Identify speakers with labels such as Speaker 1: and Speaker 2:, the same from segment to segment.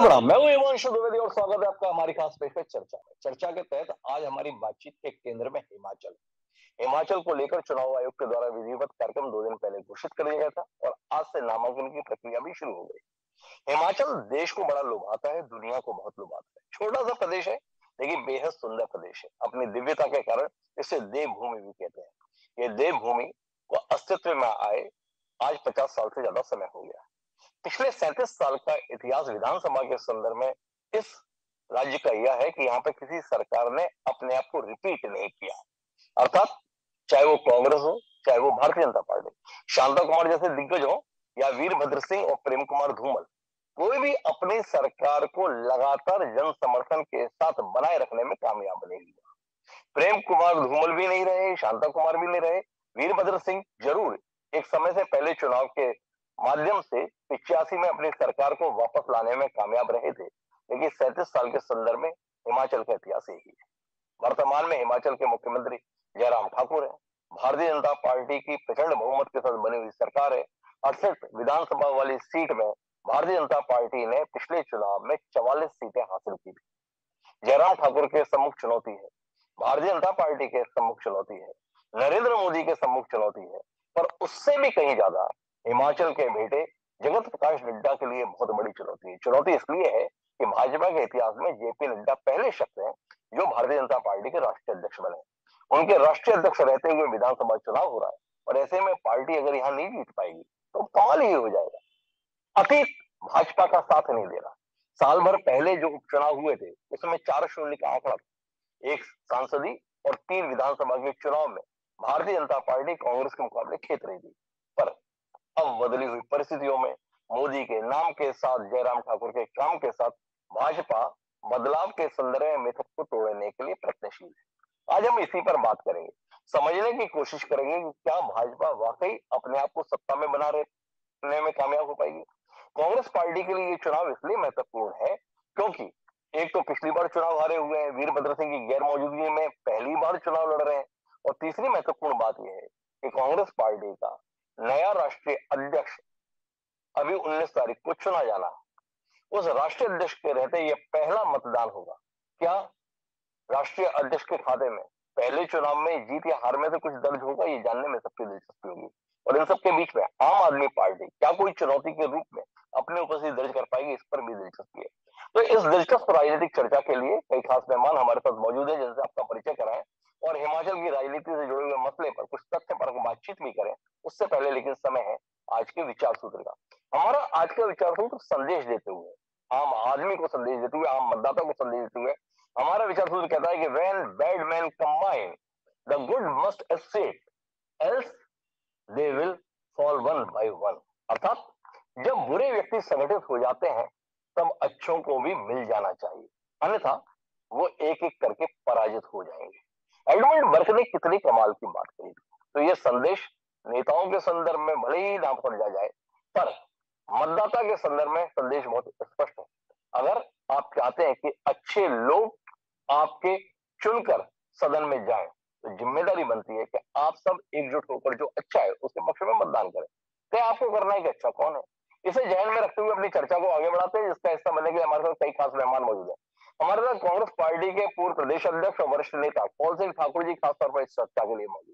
Speaker 1: प्रणाम। मैं हूं हिमांशु द्विवेदी और स्वागत है आपका हमारी खास पेश पे चर्चा में। चर्चा के तहत आज हमारी बातचीत के केंद्र में हिमाचल को लेकर चुनाव आयोग के द्वारा विधिवत कार्यक्रम 2 दिन पहले घोषित कर दिया गया था और आज से नामांकन की प्रक्रिया भी शुरू हो गई। हिमाचल देश को बड़ा लुभाता है, दुनिया को बहुत लुभाता है। छोटा सा प्रदेश है लेकिन बेहद सुंदर प्रदेश है। अपनी दिव्यता के कारण इसे देवभूमि भी कहते हैं। ये देवभूमि को अस्तित्व में आए आज 50 साल से ज्यादा समय हो गया। पिछले 37 साल का इतिहास विधानसभा के संदर्भ में इस राज्य का यह है कि यहाँ पे किसी सरकार ने अपने आप को रिपीट नहीं किया। अर्थात चाहे वो कांग्रेस हो, चाहे वो भारतीय जनता पार्टी, शांता कुमार जैसे दिग्गज हो या वीरभद्र सिंह और प्रेम कुमार धूमल, कोई भी अपनी सरकार को लगातार जन समर्थन के साथ बनाए रखने में कामयाब नहीं हुआ। प्रेम कुमार धूमल भी नहीं रहे, शांता कुमार भी नहीं रहे, वीरभद्र सिंह जरूर एक समय से पहले चुनाव के माध्यम से 85 में अपनी सरकार को वापस लाने में कामयाब रहे थे, लेकिन 37 साल के संदर्भ में हिमाचल का इतिहास यही है। वर्तमान में हिमाचल के मुख्यमंत्री जयराम ठाकुर है। भारतीय जनता पार्टी की प्रचंड बहुमत के साथ बनी हुई सरकार है। 68 विधानसभा वाली सीट में भारतीय जनता पार्टी ने पिछले चुनाव में 44 सीटें हासिल की थी। जयराम ठाकुर के सम्मुख चुनौती है, भारतीय जनता पार्टी के सम्मुख चुनौती है, नरेंद्र मोदी के सम्मुख चुनौती है, पर उससे भी कहीं ज्यादा हिमाचल के बेटे जगत प्रकाश नड्डा के लिए बहुत बड़ी चुनौती है। चुनौती इसलिए है कि भाजपा के इतिहास में जेपी नड्डा पहले शख्स हैं जो भारतीय जनता पार्टी के राष्ट्रीय अध्यक्ष बने। उनके राष्ट्रीय अध्यक्ष रहते हुए विधानसभा चुनाव हो रहा है और ऐसे में पार्टी अगर यहाँ नहीं जीत पाएगी तो कमाल ही हो जाएगा। अतीत भाजपा का साथ नहीं दे रहा। साल भर पहले जो उपचुनाव हुए थे उसमें 4 शून्य का आंकड़ा, एक सांसदीय और 3 विधानसभा के चुनाव में भारतीय जनता पार्टी कांग्रेस के मुकाबले खेत रही थी। पर अब बदली हुई परिस्थितियों में मोदी के नाम के साथ, जयराम ठाकुर के काम के साथ भाजपा बदलाव के संदर्भ में मिथक को तोड़ने के लिए प्रयत्नशील है। आज हम इसी पर बात करेंगे, समझने की कोशिश करेंगे कि क्या भाजपा वाकई अपने आप को सत्ता में बना रखने में कामयाब हो पाएगी। कांग्रेस पार्टी के लिए ये चुनाव इसलिए महत्वपूर्ण है क्योंकि एक तो पिछली बार चुनाव हारे हुए हैं, वीरभद्र सिंह की गैर मौजूदगी में पहली बार चुनाव लड़ रहे हैं, और तीसरी महत्वपूर्ण बात यह है कि कांग्रेस पार्टी का नया राष्ट्रीय अध्यक्ष अभी 19 तारीख को चुना जाना है। उस राष्ट्रीय अध्यक्ष के रहते यह पहला मतदान होगा। क्या राष्ट्रीय अध्यक्ष के खाते में पहले चुनाव में जीत या हार में से कुछ दर्ज होगा, ये जानने में सबकी दिलचस्पी होगी। और इन सबके बीच में आम आदमी पार्टी क्या कोई चुनौती के रूप में अपनी उपस्थिति दर्ज कर पाएगी, इस पर भी दिलचस्पी है। तो इस दिलचस्प राजनीतिक चर्चा के लिए कई खास मेहमान हमारे साथ मौजूद है, जिनसे आपका परिचय कराएं और हिमाचल की राजनीति से जुड़े हुए मसले पर कुछ तथ्य पर बातचीत भी करें। उससे पहले लेकिन समय है आज के विचार सूत्र का। हमारा आज का विचार सूत्र संदेश देते हुए, आम आदमी को संदेश देते हुए, आम मतदाता को संदेश देते हुए हमारा विचार सूत्र कहता है कि when bad men combine, the good must escape, else they will fall one by one। अर्थात जब बुरे व्यक्ति संगठित हो जाते हैं तब अच्छों को भी मिल जाना चाहिए, अन्यथा वो एक एक करके पराजित हो जाएंगे। एडमंड बर्क ने कितनी कमाल की बात कही। तो ये संदेश नेताओं के संदर्भ में भले ही ना समझा जाए, पर मतदाता के संदर्भ में संदेश बहुत स्पष्ट है। अगर आप चाहते हैं कि अच्छे लोग आपके चुनकर सदन में जाएं, तो जिम्मेदारी बनती है कि आप सब एकजुट होकर जो अच्छा है उसके पक्ष में मतदान करें। तो आपको करना है कि अच्छा कौन है, इसे ध्यान में रखते हुए अपनी चर्चा को आगे बढ़ाते हैं, जिसका हिस्सा बनने के लिए हमारे साथ कई खास मेहमान मौजूद है। हमारे साथ कांग्रेस पार्टी के पूर्व प्रदेश अध्यक्ष और वरिष्ठ नेता कौल सिंह ठाकुर जी खासतौर पर इस चर्चा के लिए मौजूद।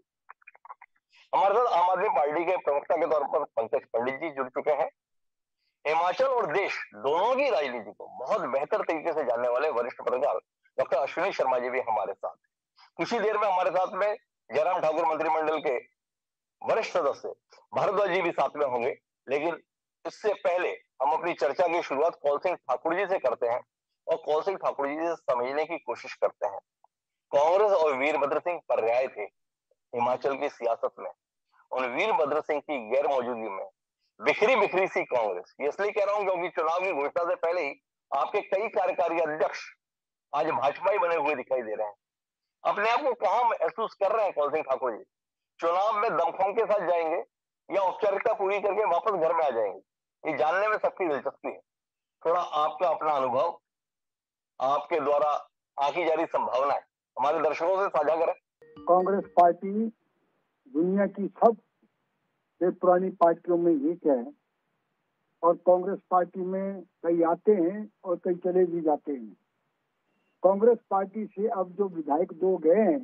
Speaker 1: हमारे साथ आम आदमी पार्टी के प्रवक्ता के तौर पर पंकज पंडित जी जुड़ चुके हैं। हिमाचल और देश दोनों की राजनीति को बहुत बेहतर तरीके से जानने वाले वरिष्ठ पत्रकार डॉक्टर अश्विनी शर्मा जी भी हमारे साथ। कुछ ही देर में हमारे साथ में जयराम ठाकुर मंत्रिमंडल के वरिष्ठ सदस्य भारद्वाज जी भी साथ में होंगे, लेकिन इससे पहले हम अपनी चर्चा की शुरुआत कौल सिंह ठाकुर जी से करते हैं और कौल सिंह ठाकुर जी से समझने की कोशिश करते हैं। कांग्रेस और वीरभद्र सिंह पर्याय थे हिमाचल की सियासत में। उन वीरभद्र सिंह की गैर मौजूदगी में बिखरी बिखरी सी कांग्रेस, ये इसलिए कह रहा हूं क्योंकि चुनाव की घोषणा से पहले ही आपके कई कार्यकारी अध्यक्ष आज भाजपा ही बने हुए दिखाई दे रहे हैं। अपने आप को कहां महसूस कर रहे हैं कौल सिंह ठाकुर जी? चुनाव में दमखम के साथ जाएंगे या औपचारिकता पूरी करके वापस घर में आ जाएंगे, ये जानने में सबकी दिलचस्पी है। थोड़ा आपका अपना अनुभव, आपके द्वारा आंकी जा रही संभावनाएं हमारे दर्शकों से साझा करें।
Speaker 2: कांग्रेस पार्टी दुनिया की सबसे पुरानी पार्टियों में एक है और कांग्रेस पार्टी में कई आते हैं और कई चले भी जाते हैं। कांग्रेस पार्टी से अब जो विधायक 2 गए हैं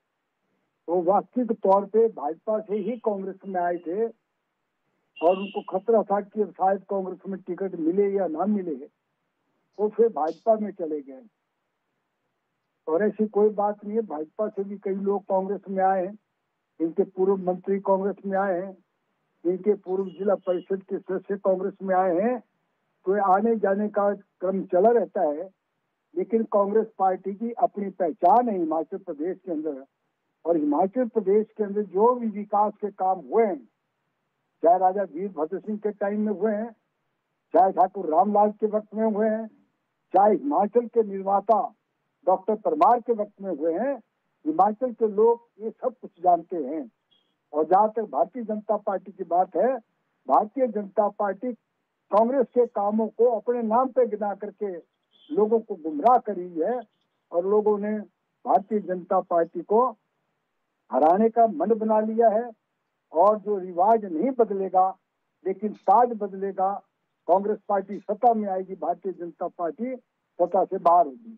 Speaker 2: वो वास्तविक तौर पे भाजपा से ही कांग्रेस में आए थे और उनको खतरा था कि अब शायद कांग्रेस में टिकट मिले या ना मिले, वो फिर भाजपा में चले गए। और ऐसी कोई बात नहीं है, भाजपा से भी कई लोग कांग्रेस में आए हैं। इनके पूर्व मंत्री कांग्रेस में आए हैं, इनके पूर्व जिला परिषद के सदस्य कांग्रेस में आए हैं। तो आने जाने का क्रम चला रहता है, लेकिन कांग्रेस पार्टी की अपनी पहचान है हिमाचल प्रदेश के अंदर। और हिमाचल प्रदेश के अंदर जो भी विकास के काम हुए हैं, चाहे राजा वीरभद्र सिंह के टाइम में हुए हैं, चाहे ठाकुर रामलाल के वक्त में हुए हैं, चाहे हिमाचल के निर्माता डॉक्टर परमार के वक्त में हुए हैं, हिमाचल के लोग ये सब कुछ जानते हैं। और जहां तक भारतीय जनता पार्टी की बात है, भारतीय जनता पार्टी कांग्रेस के कामों को अपने नाम पे गिना करके लोगों को गुमराह करी है और लोगों ने भारतीय जनता पार्टी को हराने का मन बना लिया है। और जो रिवाज नहीं बदलेगा लेकिन ताज बदलेगा, कांग्रेस पार्टी सत्ता में आएगी, भारतीय जनता पार्टी सत्ता से बाहर होगी।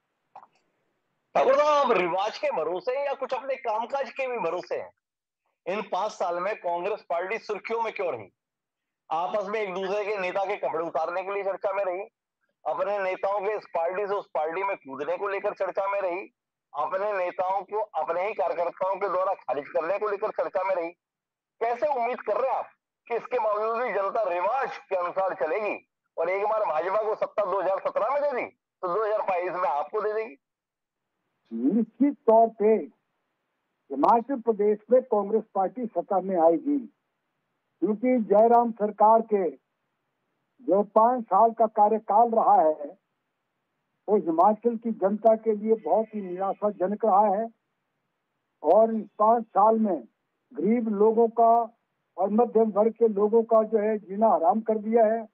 Speaker 1: ठाकुर साहब, रिवाज के भरोसे या कुछ अपने कामकाज के भी भरोसे हैं? इन 5 साल में कांग्रेस पार्टी सुर्खियों में क्यों रही? आपस में एक दूसरे के नेता के कपड़े उतारने के लिए चर्चा में रही, अपने नेताओं के इस पार्टी से उस पार्टी में कूदने को लेकर चर्चा में रही, अपने नेताओं को अपने ही कार्यकर्ताओं के द्वारा खारिज करने को लेकर चर्चा में रही। कैसे उम्मीद कर रहे हैं आप कि इसके बावजूद भी जनता रिवाज के अनुसार चलेगी और एक बार भाजपा को सत्ता 2017 में दे दी तो 2022 में आपको दे देगी?
Speaker 2: निश्चित तौर पे हिमाचल प्रदेश में कांग्रेस पार्टी सत्ता में आएगी, क्योंकि जयराम सरकार के जो 5 साल का कार्यकाल रहा है वो हिमाचल की जनता के लिए बहुत ही निराशाजनक रहा है। और इस 5 साल में गरीब लोगों का और मध्यम वर्ग के लोगों का जो है जीना हराम कर दिया है।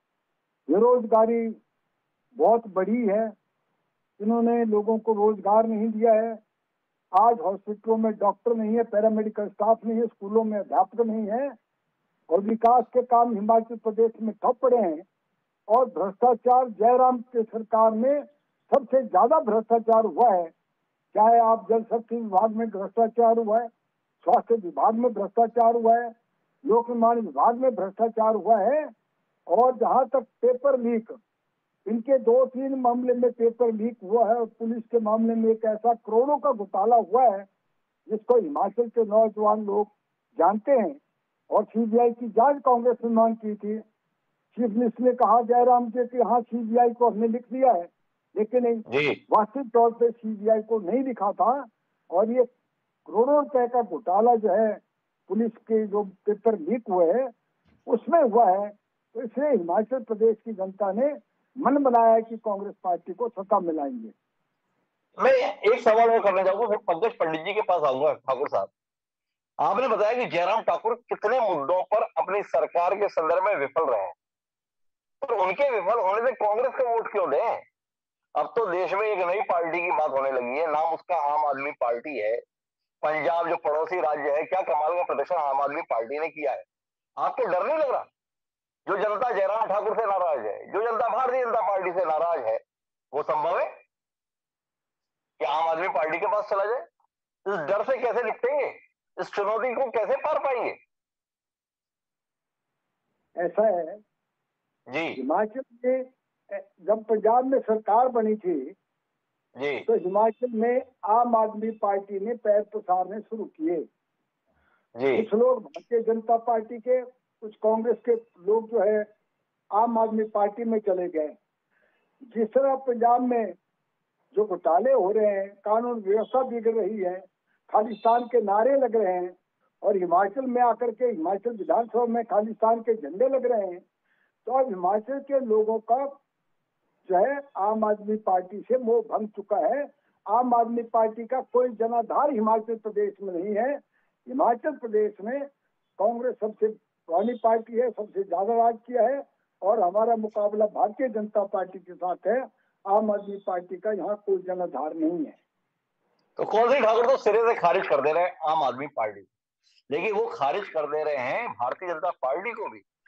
Speaker 2: बेरोजगारी बहुत बड़ी है, इन्होंने लोगों को रोजगार नहीं दिया है। आज हॉस्पिटलों में डॉक्टर नहीं है, पैरामेडिकल स्टाफ नहीं है, स्कूलों में अध्यापक नहीं है और विकास के काम हिमाचल प्रदेश में ठप पड़े हैं। और भ्रष्टाचार जयराम के सरकार में सबसे ज्यादा भ्रष्टाचार हुआ है। चाहे आप जल शक्ति विभाग में भ्रष्टाचार हुआ है, स्वास्थ्य विभाग में भ्रष्टाचार हुआ है, लोक निर्माण विभाग में भ्रष्टाचार हुआ है। और जहां तक पेपर लीक, इनके 2-3 मामले में पेपर लीक हुआ है और पुलिस के मामले में एक ऐसा करोड़ों का घोटाला हुआ है जिसको हिमाचल के नौजवान लोग जानते हैं। और सीबीआई की जांच कांग्रेस ने मांग की थी। चीफ मिनिस्टर ने कहा जयराम जी कि हाँ सीबीआई को हमने लिख दिया है, लेकिन वास्तविक तौर पे सीबीआई को नहीं लिखा था। और ये करोड़ों रुपए का घोटाला जो है पुलिस के जो पेपर लीक हुए हैं उसमें हुआ है। तो इसलिए हिमाचल प्रदेश की जनता ने मन बनाया है कि कांग्रेस पार्टी को सत्ता में लाएंगे।
Speaker 1: मैं एक सवाल और करना चाहूंगा, फिर पंकज पंडित जी के पास आऊंगा। ठाकुर साहब, आपने बताया कि जयराम ठाकुर कितने मुद्दों पर अपनी सरकार के संदर्भ में विफल रहे हैं, पर उनके विफल होने से कांग्रेस को वोट क्यों दें? अब तो देश में एक नई पार्टी की बात होने लगी है, नाम उसका आम आदमी पार्टी है। पंजाब जो पड़ोसी राज्य है, क्या कमाल का प्रदर्शन आम आदमी पार्टी ने किया है। आपको डर नहीं लग रहा? जो जनता जयराम ठाकुर से नाराज है, जो जनता भारतीय जनता पार्टी से नाराज है, वो संभव है कि आम आदमी पार्टी के पास चला जाए? इस डर से कैसे निपटेंगे? इस चुनौती को कैसे पार पाएंगे?
Speaker 2: ऐसा है
Speaker 1: जी
Speaker 2: हिमाचल में जब पंजाब में सरकार बनी थी
Speaker 1: जी
Speaker 2: तो हिमाचल में आम आदमी पार्टी ने पैर पसारने शुरू किए।
Speaker 1: जी
Speaker 2: कुछ लोग भारतीय जनता पार्टी के, कुछ कांग्रेस के लोग जो है आम आदमी पार्टी में चले गए। जिस तरह पंजाब में जो घोटाले हो रहे हैं, कानून व्यवस्था बिगड़ रही है, खालिस्तान के नारे लग रहे हैं और हिमाचल में आकर के हिमाचल विधानसभा में खालिस्तान के झंडे लग रहे हैं, तो अब हिमाचल के लोगों का जो है आम आदमी पार्टी से मोह भंग चुका है। आम आदमी पार्टी का कोई जनाधार हिमाचल प्रदेश में नहीं है। हिमाचल प्रदेश में कांग्रेस सबसे पुरानी पार्टी है, सबसे ज्यादा राज किया है और हमारा मुकाबला भारतीय जनता पार्टी के साथ है। आम आदमी पार्टी का यहाँ कोई जनाधार नहीं है।
Speaker 1: तो कौन सी ठाकुर तो सिरे से खारिज कर दे रहे हैं आम आदमी पार्टी, लेकिन वो खारिज कर दे रहे हैं भारतीय जनता पार्टी को भी।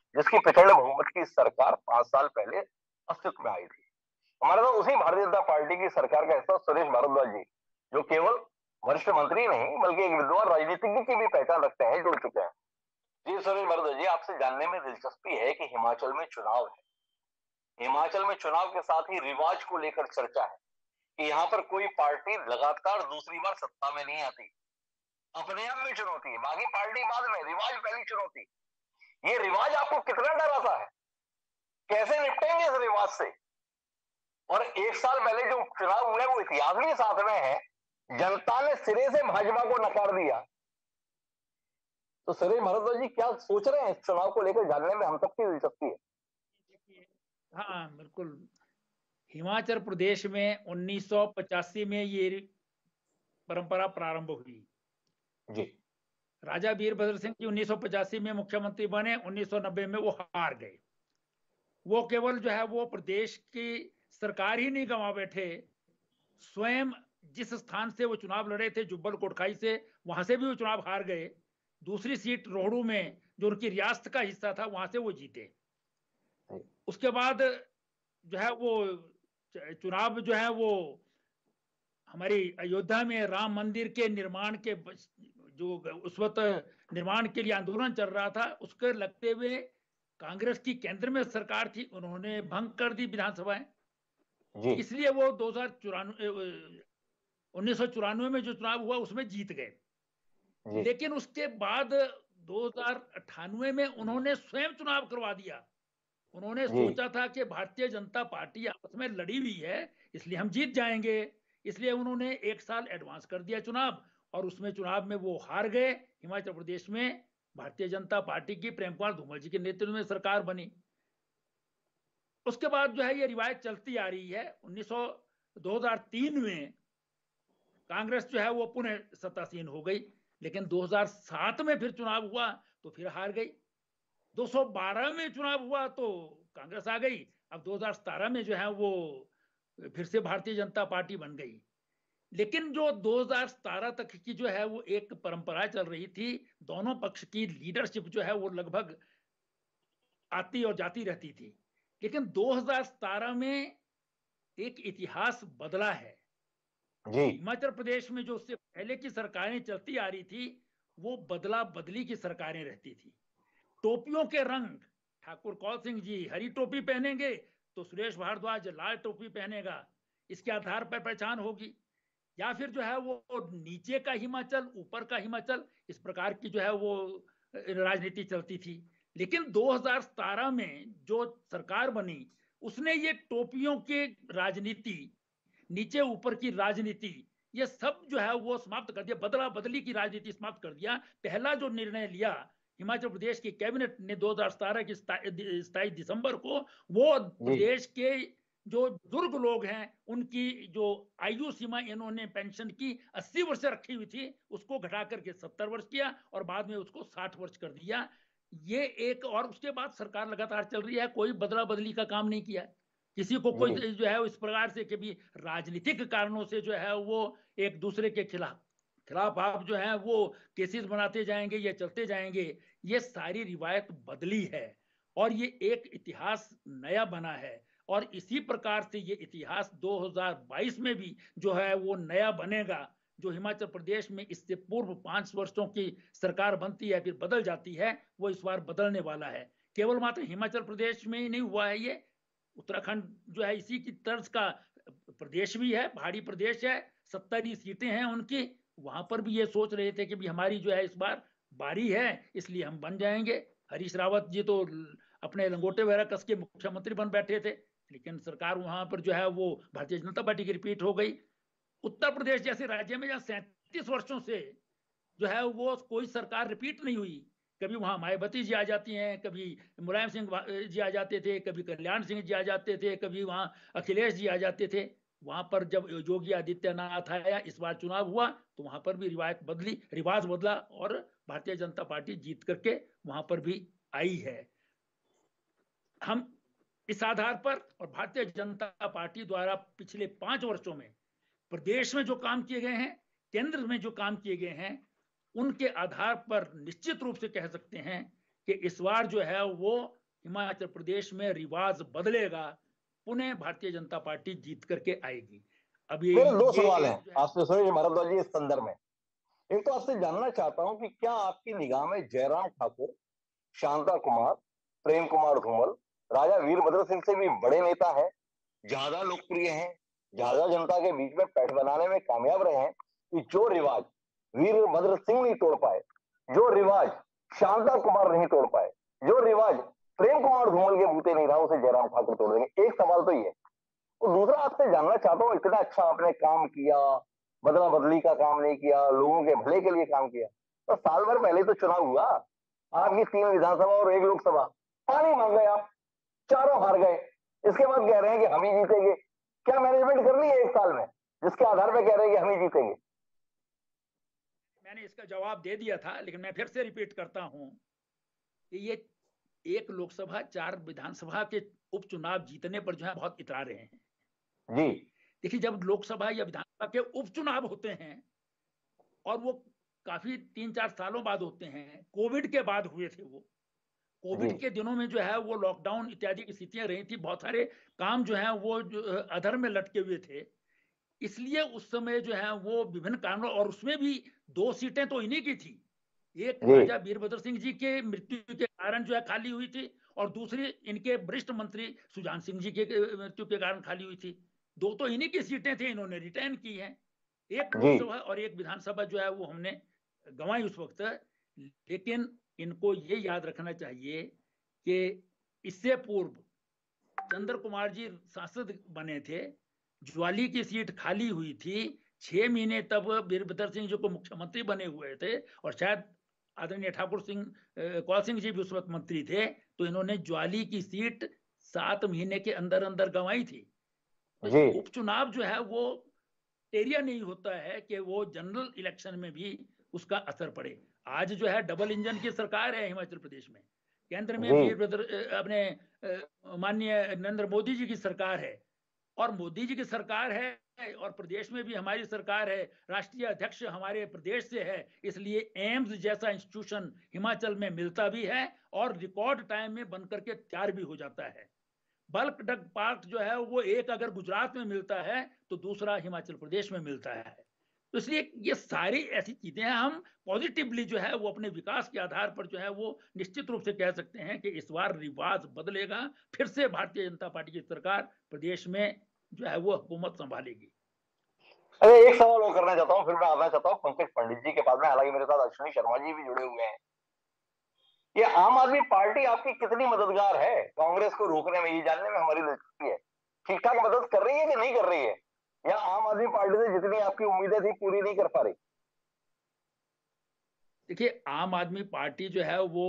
Speaker 1: जिसकी पिछड़े बहुमत की सरकार 5 साल पहले अस्तित्व में आई थी। हमारे साथ उसी भारतीय जनता पार्टी की सरकार का हिस्सा सुरेश भारद्वाज जी, जो केवल वरिष्ठ मंत्री नहीं बल्कि एक विद्वान राजनीतिज्ञ की भी पहचान रखते हैं, जुड़ चुके हैं। जी सुरेश भारद्वाज जी, आपसे जानने में दिलचस्पी है कि हिमाचल में चुनाव है, हिमाचल में चुनाव के साथ ही रिवाज को लेकर चर्चा है कि यहाँ पर कोई पार्टी लगातार दूसरी बार सत्ता में नहीं आती, अपने आप में चुनौती है, बाकी पार्टी बाद में, रिवाज पहली चुनौती। ये रिवाज आपको कितना डराता है, कैसे निपटेंगे इस रिवाज से? और 1 साल पहले जो चुनाव हुए वो इतिहास भी साथ में है, जनता ने सिरे से भाजपा को नकार दिया। तो सुरेश भारद्वाज जी क्या सोच रहे हैं इस चुनाव को लेकर, जानने में हम सबकी दिलचस्पी है।
Speaker 3: हाँ बिल्कुल, हिमाचल प्रदेश में 1985 में ये परंपरा प्रारंभ हुई
Speaker 1: जी।
Speaker 3: राजा वीरभद्र सिंह जी 1985 में मुख्यमंत्री बने, 1990 में वो हार गए। वो केवल जो है वो प्रदेश की सरकार ही नहीं गंवा बैठे, स्वयं जिस स्थान से वो चुनाव लड़े थे जुब्बल कोटखाई से, वहां से भी वो चुनाव हार गए। दूसरी सीट रोहड़ू में जो उनकी रियासत का हिस्सा था वहां से वो जीते। उसके बाद जो है वो चुनाव जो है वो हमारी अयोध्या में राम मंदिर के निर्माण के जो उस वक्त निर्माण के लिए आंदोलन चल रहा था, उसके लगते हुए कांग्रेस की केंद्र में सरकार थी, उन्होंने भंग कर दी विधानसभाएं, इसलिए वो 1994 में जो चुनाव हुआ उसमें जीत गए। लेकिन उसके बाद 2098 में उन्होंने स्वयं चुनाव करवा दिया। उन्होंने सोचा था कि भारतीय जनता पार्टी आपस में लड़ी हुई है, इसलिए हम जीत जाएंगे, इसलिए उन्होंने 1 साल एडवांस कर दिया चुनाव, और उसमें चुनाव में वो हार गए। हिमाचल प्रदेश में भारतीय जनता पार्टी की प्रेम कुमार धूमल जी के नेतृत्व में सरकार बनी। उसके बाद जो है ये रिवायत चलती आ रही है। 2003 में कांग्रेस जो है वो पुनः सत्तासीन हो गई, लेकिन 2007 में फिर चुनाव हुआ तो फिर हार गई। 212 में चुनाव हुआ तो कांग्रेस आ गई। अब 2017 में जो है वो फिर से भारतीय जनता पार्टी बन गई। लेकिन जो 2017 तक की जो है वो एक परंपरा चल रही थी, दोनों पक्ष की लीडरशिप जो है वो लगभग आती और जाती रहती थी। लेकिन 2017 में एक इतिहास बदला है। हिमाचल प्रदेश में जो उससे पहले की सरकारें चलती आ रही थी वो बदला बदली की सरकारें रहती थी। टोपियों के रंग, ठाकुर कौल सिंह जी हरी टोपी पहनेंगे तो सुरेश भारद्वाज लाल टोपी पहनेगा, इसके आधार पर पहचान होगी। या फिर जो है वो नीचे का हिमाचल ऊपर का हिमाचल, इस प्रकार की जो है वो राजनीति चलती थी। लेकिन 2017 में जो सरकार बनी उसने ये टोपियों की राजनीति, नीचे ऊपर की राजनीति, ये सब जो है वो समाप्त कर दिया, बदला बदली की राजनीति समाप्त कर दिया। पहला जो निर्णय लिया हिमाचल प्रदेश की कैबिनेट ने 2017 की 27 दिसंबर को, वो प्रदेश के जो बुजुर्ग लोग हैं उनकी जो आयु सीमा इन्होंने पेंशन की 80 वर्ष रखी हुई थी उसको घटा करके 70 वर्ष किया और बाद में उसको 60 वर्ष कर दिया। ये एक, और उसके बाद सरकार लगातार चल रही है, कोई बदला बदली का काम नहीं किया। किसी को कोई जो है इस प्रकार से कभी राजनीतिक कारणों से जो है वो एक दूसरे के खिलाफ आप जो है वो केसेस बनाते जाएंगे, ये चलते जाएंगे, ये सारी रिवायत बदली है और ये एक इतिहास नया बना है। और इसी प्रकार से ये इतिहास 2022 में भी जो है वो नया बनेगा। जो हिमाचल प्रदेश में इससे पूर्व 5 वर्षों की सरकार बनती है फिर बदल जाती है, वो इस बार बदलने वाला है। केवल मात्र हिमाचल प्रदेश में ही नहीं हुआ है, ये उत्तराखंड जो है इसी की तर्ज का प्रदेश भी है, पहाड़ी प्रदेश है, 70 सीटें हैं उनकी, वहां पर भी ये सोच रहे थे कि भी हमारी जो है इस बार बारी है इसलिए हम बन जाएंगे। हरीश रावत जी तो अपने लंगोटे वगैरह कस के मुख्यमंत्री बन बैठे थे, लेकिन सरकार वहां पर जो है वो भारतीय जनता पार्टी की रिपीट हो गई। उत्तर प्रदेश जैसे राज्य में जहां 37 वर्षों से जो है वो कोई सरकार रिपीट नहीं हुई, कभी वहां मायावती जी आ जाती हैं, कभी मुलायम सिंह जी आ जाते थे, कभी कल्याण सिंह जी आ जाते थे, कभी वहां अखिलेश जी आ जाते थे। वहां पर जब योगी आदित्यनाथ आया, इस बार चुनाव हुआ तो वहां पर भी रिवायत बदली, रिवाज बदला और भारतीय जनता पार्टी जीत करके वहां पर भी आई है। हम इस आधार पर और भारतीय जनता पार्टी द्वारा पिछले 5 वर्षों में प्रदेश में जो काम किए गए हैं, केंद्र में जो काम किए गए हैं, उनके आधार पर निश्चित रूप से कह सकते हैं कि इस बार जो है वो हिमाचल प्रदेश में रिवाज बदलेगा, पुनः भारतीय जनता पार्टी जीत करके आएगी। अब
Speaker 1: मेरे दो सवाल हैं आपसे सुरेश भारद्वाज जी इस संदर्भ में। एक तो आपसे जानना चाहता हूं कि क्या आपकी निगाह में जयराम ठाकुर, शांता कुमार, प्रेम कुमार धूमल, राजा वीरभद्र सिंह से भी बड़े नेता है, ज्यादा लोकप्रिय हैं, ज्यादा जनता के बीच में पैठ बनाने में कामयाब रहे हैं कि जो रिवाज वीरभद्र सिंह नहीं तोड़ पाए, जो रिवाज शांता कुमार नहीं तोड़ पाए, जो रिवाज प्रेम कुमार धूमल के बूते नहीं रहा, उसे जयराम ठाकुर तोड़ देंगे? एक सवाल तो ये। और दूसरा आपसे जानना चाहता हूं, इतना अच्छा आपने काम किया, बदला बदली का काम नहीं किया, लोगों के भले के लिए काम किया, तो साल भर पहले तो चुनाव हुआ, आपकी 3 विधानसभा और 1 लोकसभा, पानी मांग गए आप, चारों हार गए, इसके बाद कह रहे हैं कि हम ही जीतेंगे। क्या मैनेजमेंट करनी है 1 साल में जिसके आधार पर कह रहे हैं कि हम ही जीतेंगे?
Speaker 3: मैंने इसका जवाब दे दिया था, लेकिन मैं फिर से रिपीट करता हूं कि ये 1 लोकसभा 4 विधानसभा के उपचुनाव जीतने पर जो है बहुत इतरा रहे हैं
Speaker 1: जी।
Speaker 3: देखिए, जब लोकसभा या विधानसभा के उपचुनाव होते हैं और वो काफी 3-4 सालों बाद होते हैं, कोविड के बाद हुए थे वो, कोविड के दिनों में जो है वो लॉकडाउन इत्यादि की स्थितियां रही थी, बहुत सारे काम जो है वो अधर में लटके हुए थे, इसलिए उस समय जो है वो विभिन्न कारणों, और उसमें भी 2 सीटें तो इन्हीं की थी, एक राजा वीरभद्र सिंह जी के मृत्यु के कारण जो है खाली हुई थी, और दूसरी इनके वरिष्ठ मंत्री सुजान सिंह जी के मृत्यु के कारण खाली हुई थी। 2 तो इन्हीं की सीटें थी, इन्होंने रिटेन की हैं। 1 लोकसभा और 1 विधानसभा जो है वो हमने गंवाई उस वक्त। लेकिन इनको ये याद रखना चाहिए कि इससे पूर्व चंद्र कुमार जी सांसद बने थे, ज्वाली की सीट खाली हुई थी, 6 महीने तब वीरभद्र सिंह जी को मुख्यमंत्री बने हुए थे, और शायद आदरणीय ठाकुर सिंह कौल सिंह जी भी उस वक्त मंत्री थे, तो इन्होंने ज्वाली की सीट 7 महीने के अंदर अंदर गंवाई थी। तो उपचुनाव जो है वो एरिया नहीं होता है कि वो जनरल इलेक्शन में भी उसका असर पड़े। आज जो है डबल इंजन की सरकार है हिमाचल प्रदेश में, केंद्र में वीरभद्र अपने माननीय नरेंद्र मोदी जी की सरकार है, और मोदी जी की सरकार है, और प्रदेश में भी हमारी सरकार है, राष्ट्रीय अध्यक्ष हमारे प्रदेश से है, इसलिए एम्स जैसा इंस्टीट्यूशन हिमाचल में मिलता भी है और रिकॉर्ड टाइम में बनकर के तैयार भी हो जाता है। बल्क ड्रग पार्क जो है वो एक अगर गुजरात में मिलता है तो दूसरा हिमाचल प्रदेश में मिलता है। तो इसलिए ये सारी ऐसी चीजें हैं, हम पॉजिटिवली जो है वो अपने विकास के आधार पर जो है वो निश्चित रूप से कह सकते हैं कि इस बार रिवाज बदलेगा, फिर से भारतीय जनता पार्टी की सरकार प्रदेश में जो है वो हुकूमत संभालेगी।
Speaker 1: अरे एक सवाल और करना चाहता हूँ, फिर मैं आना चाहता हूँ पंकज पंडित जी के पास में, हालांकि मेरे साथ अश्विनी शर्मा जी भी जुड़े हुए हैं। ये आम आदमी पार्टी आपकी कितनी मददगार है कांग्रेस को रोकने में, ये जानने में हमारी दिलचस्पी है। ठीक ठाक मदद कर रही है कि नहीं कर रही है, या आम आदमी पार्टी से जितनी आपकी उम्मीदें थी पूरी नहीं कर पा रही?
Speaker 3: देखिए, आम आदमी पार्टी जो है वो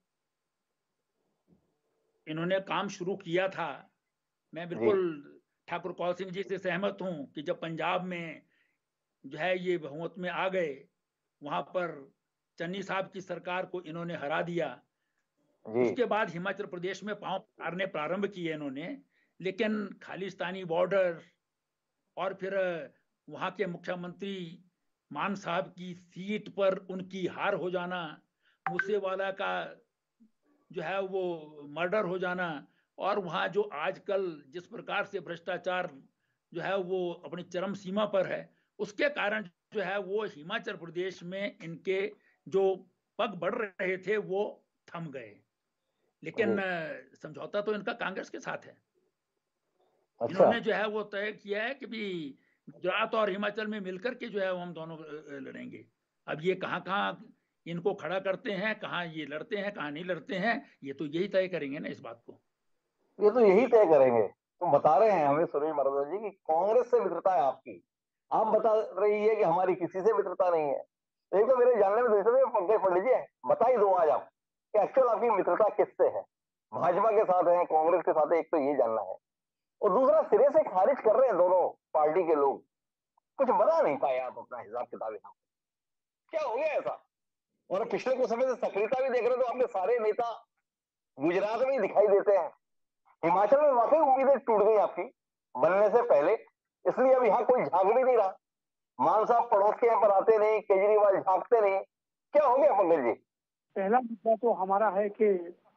Speaker 3: इन्होंने काम शुरू किया था, मैं बिल्कुल ठाकुर कौल सिंह जी से सहमत हूं कि जब पंजाब में जो है ये बहुमत में आ गए, वहां पर चन्नी साहब की सरकार को इन्होंने हरा दिया, उसके बाद हिमाचल प्रदेश में पांव पसारने प्रारंभ किए इन्होंने, लेकिन खालिस्तानी बॉर्डर और फिर वहां के मुख्यमंत्री मान साहब की सीट पर उनकी हार हो जाना, मूसेवाला का जो है वो मर्डर हो जाना, और वहां जो आजकल जिस प्रकार से भ्रष्टाचार जो है वो अपनी चरम सीमा पर है, उसके कारण जो है वो हिमाचल प्रदेश में इनके जो पग बढ़ रहे थे वो थम गए। लेकिन समझौता तो इनका कांग्रेस के साथ है। अच्छा। इन्होंने जो है वो तय किया है कि भी गुजरात और हिमाचल में मिलकर के जो है हम दोनों लड़ेंगे। अब ये कहाँ इनको खड़ा करते हैं, कहाँ ये लड़ते हैं, कहाँ नहीं लड़ते हैं, ये तो यही तय करेंगे ना इस बात को।
Speaker 1: ये तो यही तय करेंगे। तो बता रहे हैं हमें सुरेश भारद्वाज जी की कांग्रेस से मित्रता है आपकी, आप बता रही है कि हमारी किसी से मित्रता नहीं है। एक तो मेरे जानने में दूसरे पंकज पंडित जी बता ही दो आज आप कि एक्चुअल आपकी मित्रता किससे है, भाजपा के साथ है, कांग्रेस के साथ है, एक तो ये जानना है। और दूसरा, सिरे से खारिज कर रहे हैं दोनों पार्टी के लोग, कुछ बता नहीं पाए आप अपना हिसाब किताब, क्या हो गया ऐसा? और पिछले कुछ समय से सक्रियता भी देख रहे तो आपके सारे नेता गुजरात में ही दिखाई देते हैं। हिमाचल में वाकई उम्मीदें टूट गई आपकी बनने से पहले, इसलिए अब यहाँ कोई झांक भी नहीं रहा। मान साहब पड़ोस के यहाँ पर आते नहीं, केजरीवाल झांकते नहीं, क्या हो गया पंकज जी?
Speaker 2: पहला मुद्दा तो हमारा है कि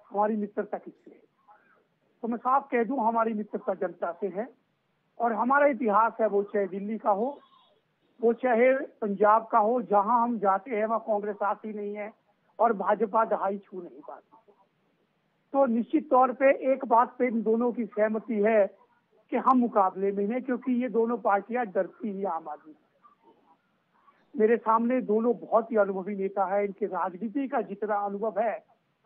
Speaker 2: हमारी मित्रता किससे है? तो मैं साफ कह दूं, हमारी मित्रता जनता से है। और हमारा इतिहास है, वो चाहे दिल्ली का हो, वो चाहे पंजाब का हो, जहां हम जाते हैं वहां कांग्रेस आती नहीं है और भाजपा दहाई छू नहीं पाती। तो निश्चित तौर पे एक बात पे इन दोनों की सहमति है कि हम मुकाबले में हैं, क्योंकि ये दोनों पार्टियां डरती ही आम आदमी। मेरे सामने दोनों बहुत ही अनुभवी नेता है, इनके राजनीति का जितना अनुभव है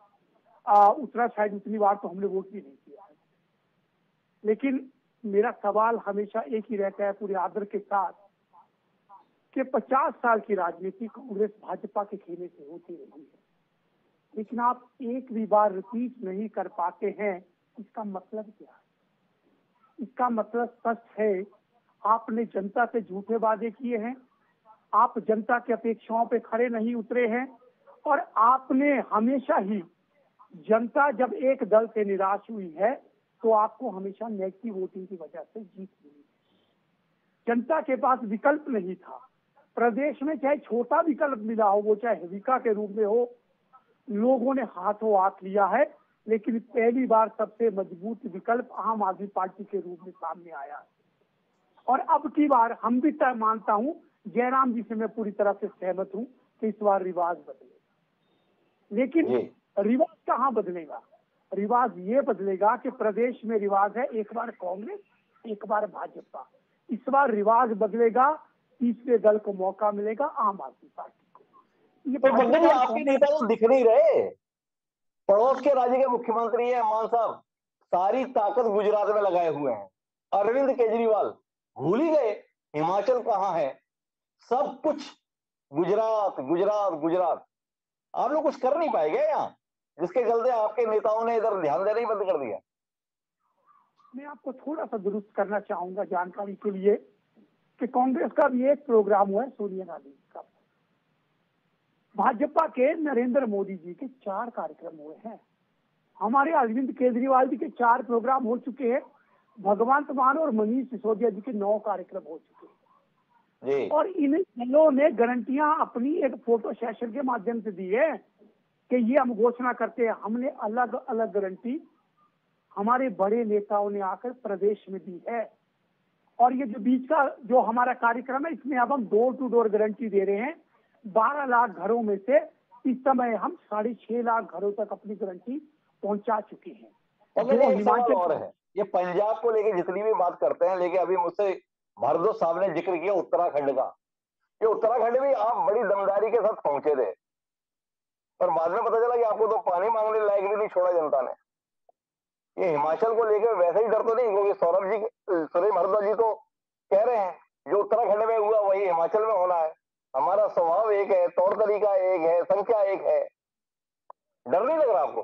Speaker 2: उतना शायद उतनी बार तो हमने वोट भी नहीं किया है। लेकिन मेरा सवाल हमेशा एक ही रहता है, पूरे आदर के साथ, कि 50 साल की राजनीति कांग्रेस भाजपा के खेमे से होती रही है, लेकिन आप एक भी बार रिपीट नहीं कर पाते हैं। इसका मतलब क्या है? इसका मतलब स्पष्ट है, आपने जनता से झूठे वादे किए हैं, आप जनता की अपेक्षाओं पे खरे नहीं उतरे हैं, और आपने हमेशा ही जनता जब एक दल से निराश हुई है तो आपको हमेशा नेगेटिव वोटिंग की वजह से जीत मिली। जनता के पास विकल्प नहीं था। प्रदेश में चाहे छोटा विकल्प मिला हो, वो चाहे हविका के रूप में हो, लोगों ने हाथों हाथ लिया है, लेकिन पहली बार सबसे मजबूत विकल्प आम आदमी पार्टी के रूप में सामने आया। और अब की बार हम भी तय मानता हूं, जयराम जी से मैं पूरी तरह से सहमत हूं कि इस बार रिवाज बदले। लेकिन रिवाज कहाँ बदलेगा? रिवाज ये बदलेगा कि प्रदेश में रिवाज है एक बार कांग्रेस, एक बार भाजपा। इस बार रिवाज बदलेगा, तीसरे दल को मौका मिलेगा, आम आदमी पार्टी को।
Speaker 1: ये आपके नेता तो दिख नहीं रहे। पड़ोस के राज्य के मुख्यमंत्री है मान साहब, सारी ताकत गुजरात में लगाए हुए हैं। अरविंद केजरीवाल भूल ही गए हिमाचल कहाँ है। सब कुछ गुजरात गुजरात गुजरात। आप लोग कुछ कर नहीं पाएंगे यहाँ, जिसके चलते आपके नेताओं ने इधर ध्यान देना ही बंद कर दिया।
Speaker 2: मैं आपको थोड़ा सा दुरुस्त करना चाहूंगा जानकारी के लिए कि कांग्रेस का भी एक प्रोग्राम हुआ है सोनिया गांधी का। भाजपा के नरेंद्र मोदी जी के 4 कार्यक्रम हुए हैं। हमारे अरविंद केजरीवाल जी के 4 प्रोग्राम हो चुके हैं। भगवंत मान और मनीष सिसोदिया जी के 9 कार्यक्रम हो चुके हैं। और इन दलों ने गारंटियां अपनी एक फोटो सेशन के माध्यम से दी है कि ये हम घोषणा करते हैं। हमने अलग अलग गारंटी हमारे बड़े नेताओं ने आकर प्रदेश में दी है। और ये जो बीच का जो हमारा कार्यक्रम है, इसमें अब हम डोर टू डोर गारंटी दे रहे हैं। 12 लाख घरों में से इस समय हम 6.5 लाख घरों तक अपनी गारंटी पहुंचा चुके हैं।
Speaker 1: हिमाचल और है, ये पंजाब को लेके जितनी भी बात करते हैं, लेकिन अभी मुझसे भारद्वाज साहब ने जिक्र किया उत्तराखंड का। ये उत्तराखंड भी आप बड़ी दमदारी के साथ पहुंचे थे, पर बाद में पता चला कि आपको तो पानी मांगने लायक भी नहीं छोड़ा जनता ने। ये हिमाचल को लेकर वैसे ही डर तो नहीं, क्योंकि सुरेश भारद्वाज जी तो कह रहे हैं जो उत्तराखंड में हुआ वही हिमाचल में होना है। हमारा स्वभाव एक है, तौर तरीका एक है, संख्या एक है। डर नहीं लग रहा आपको?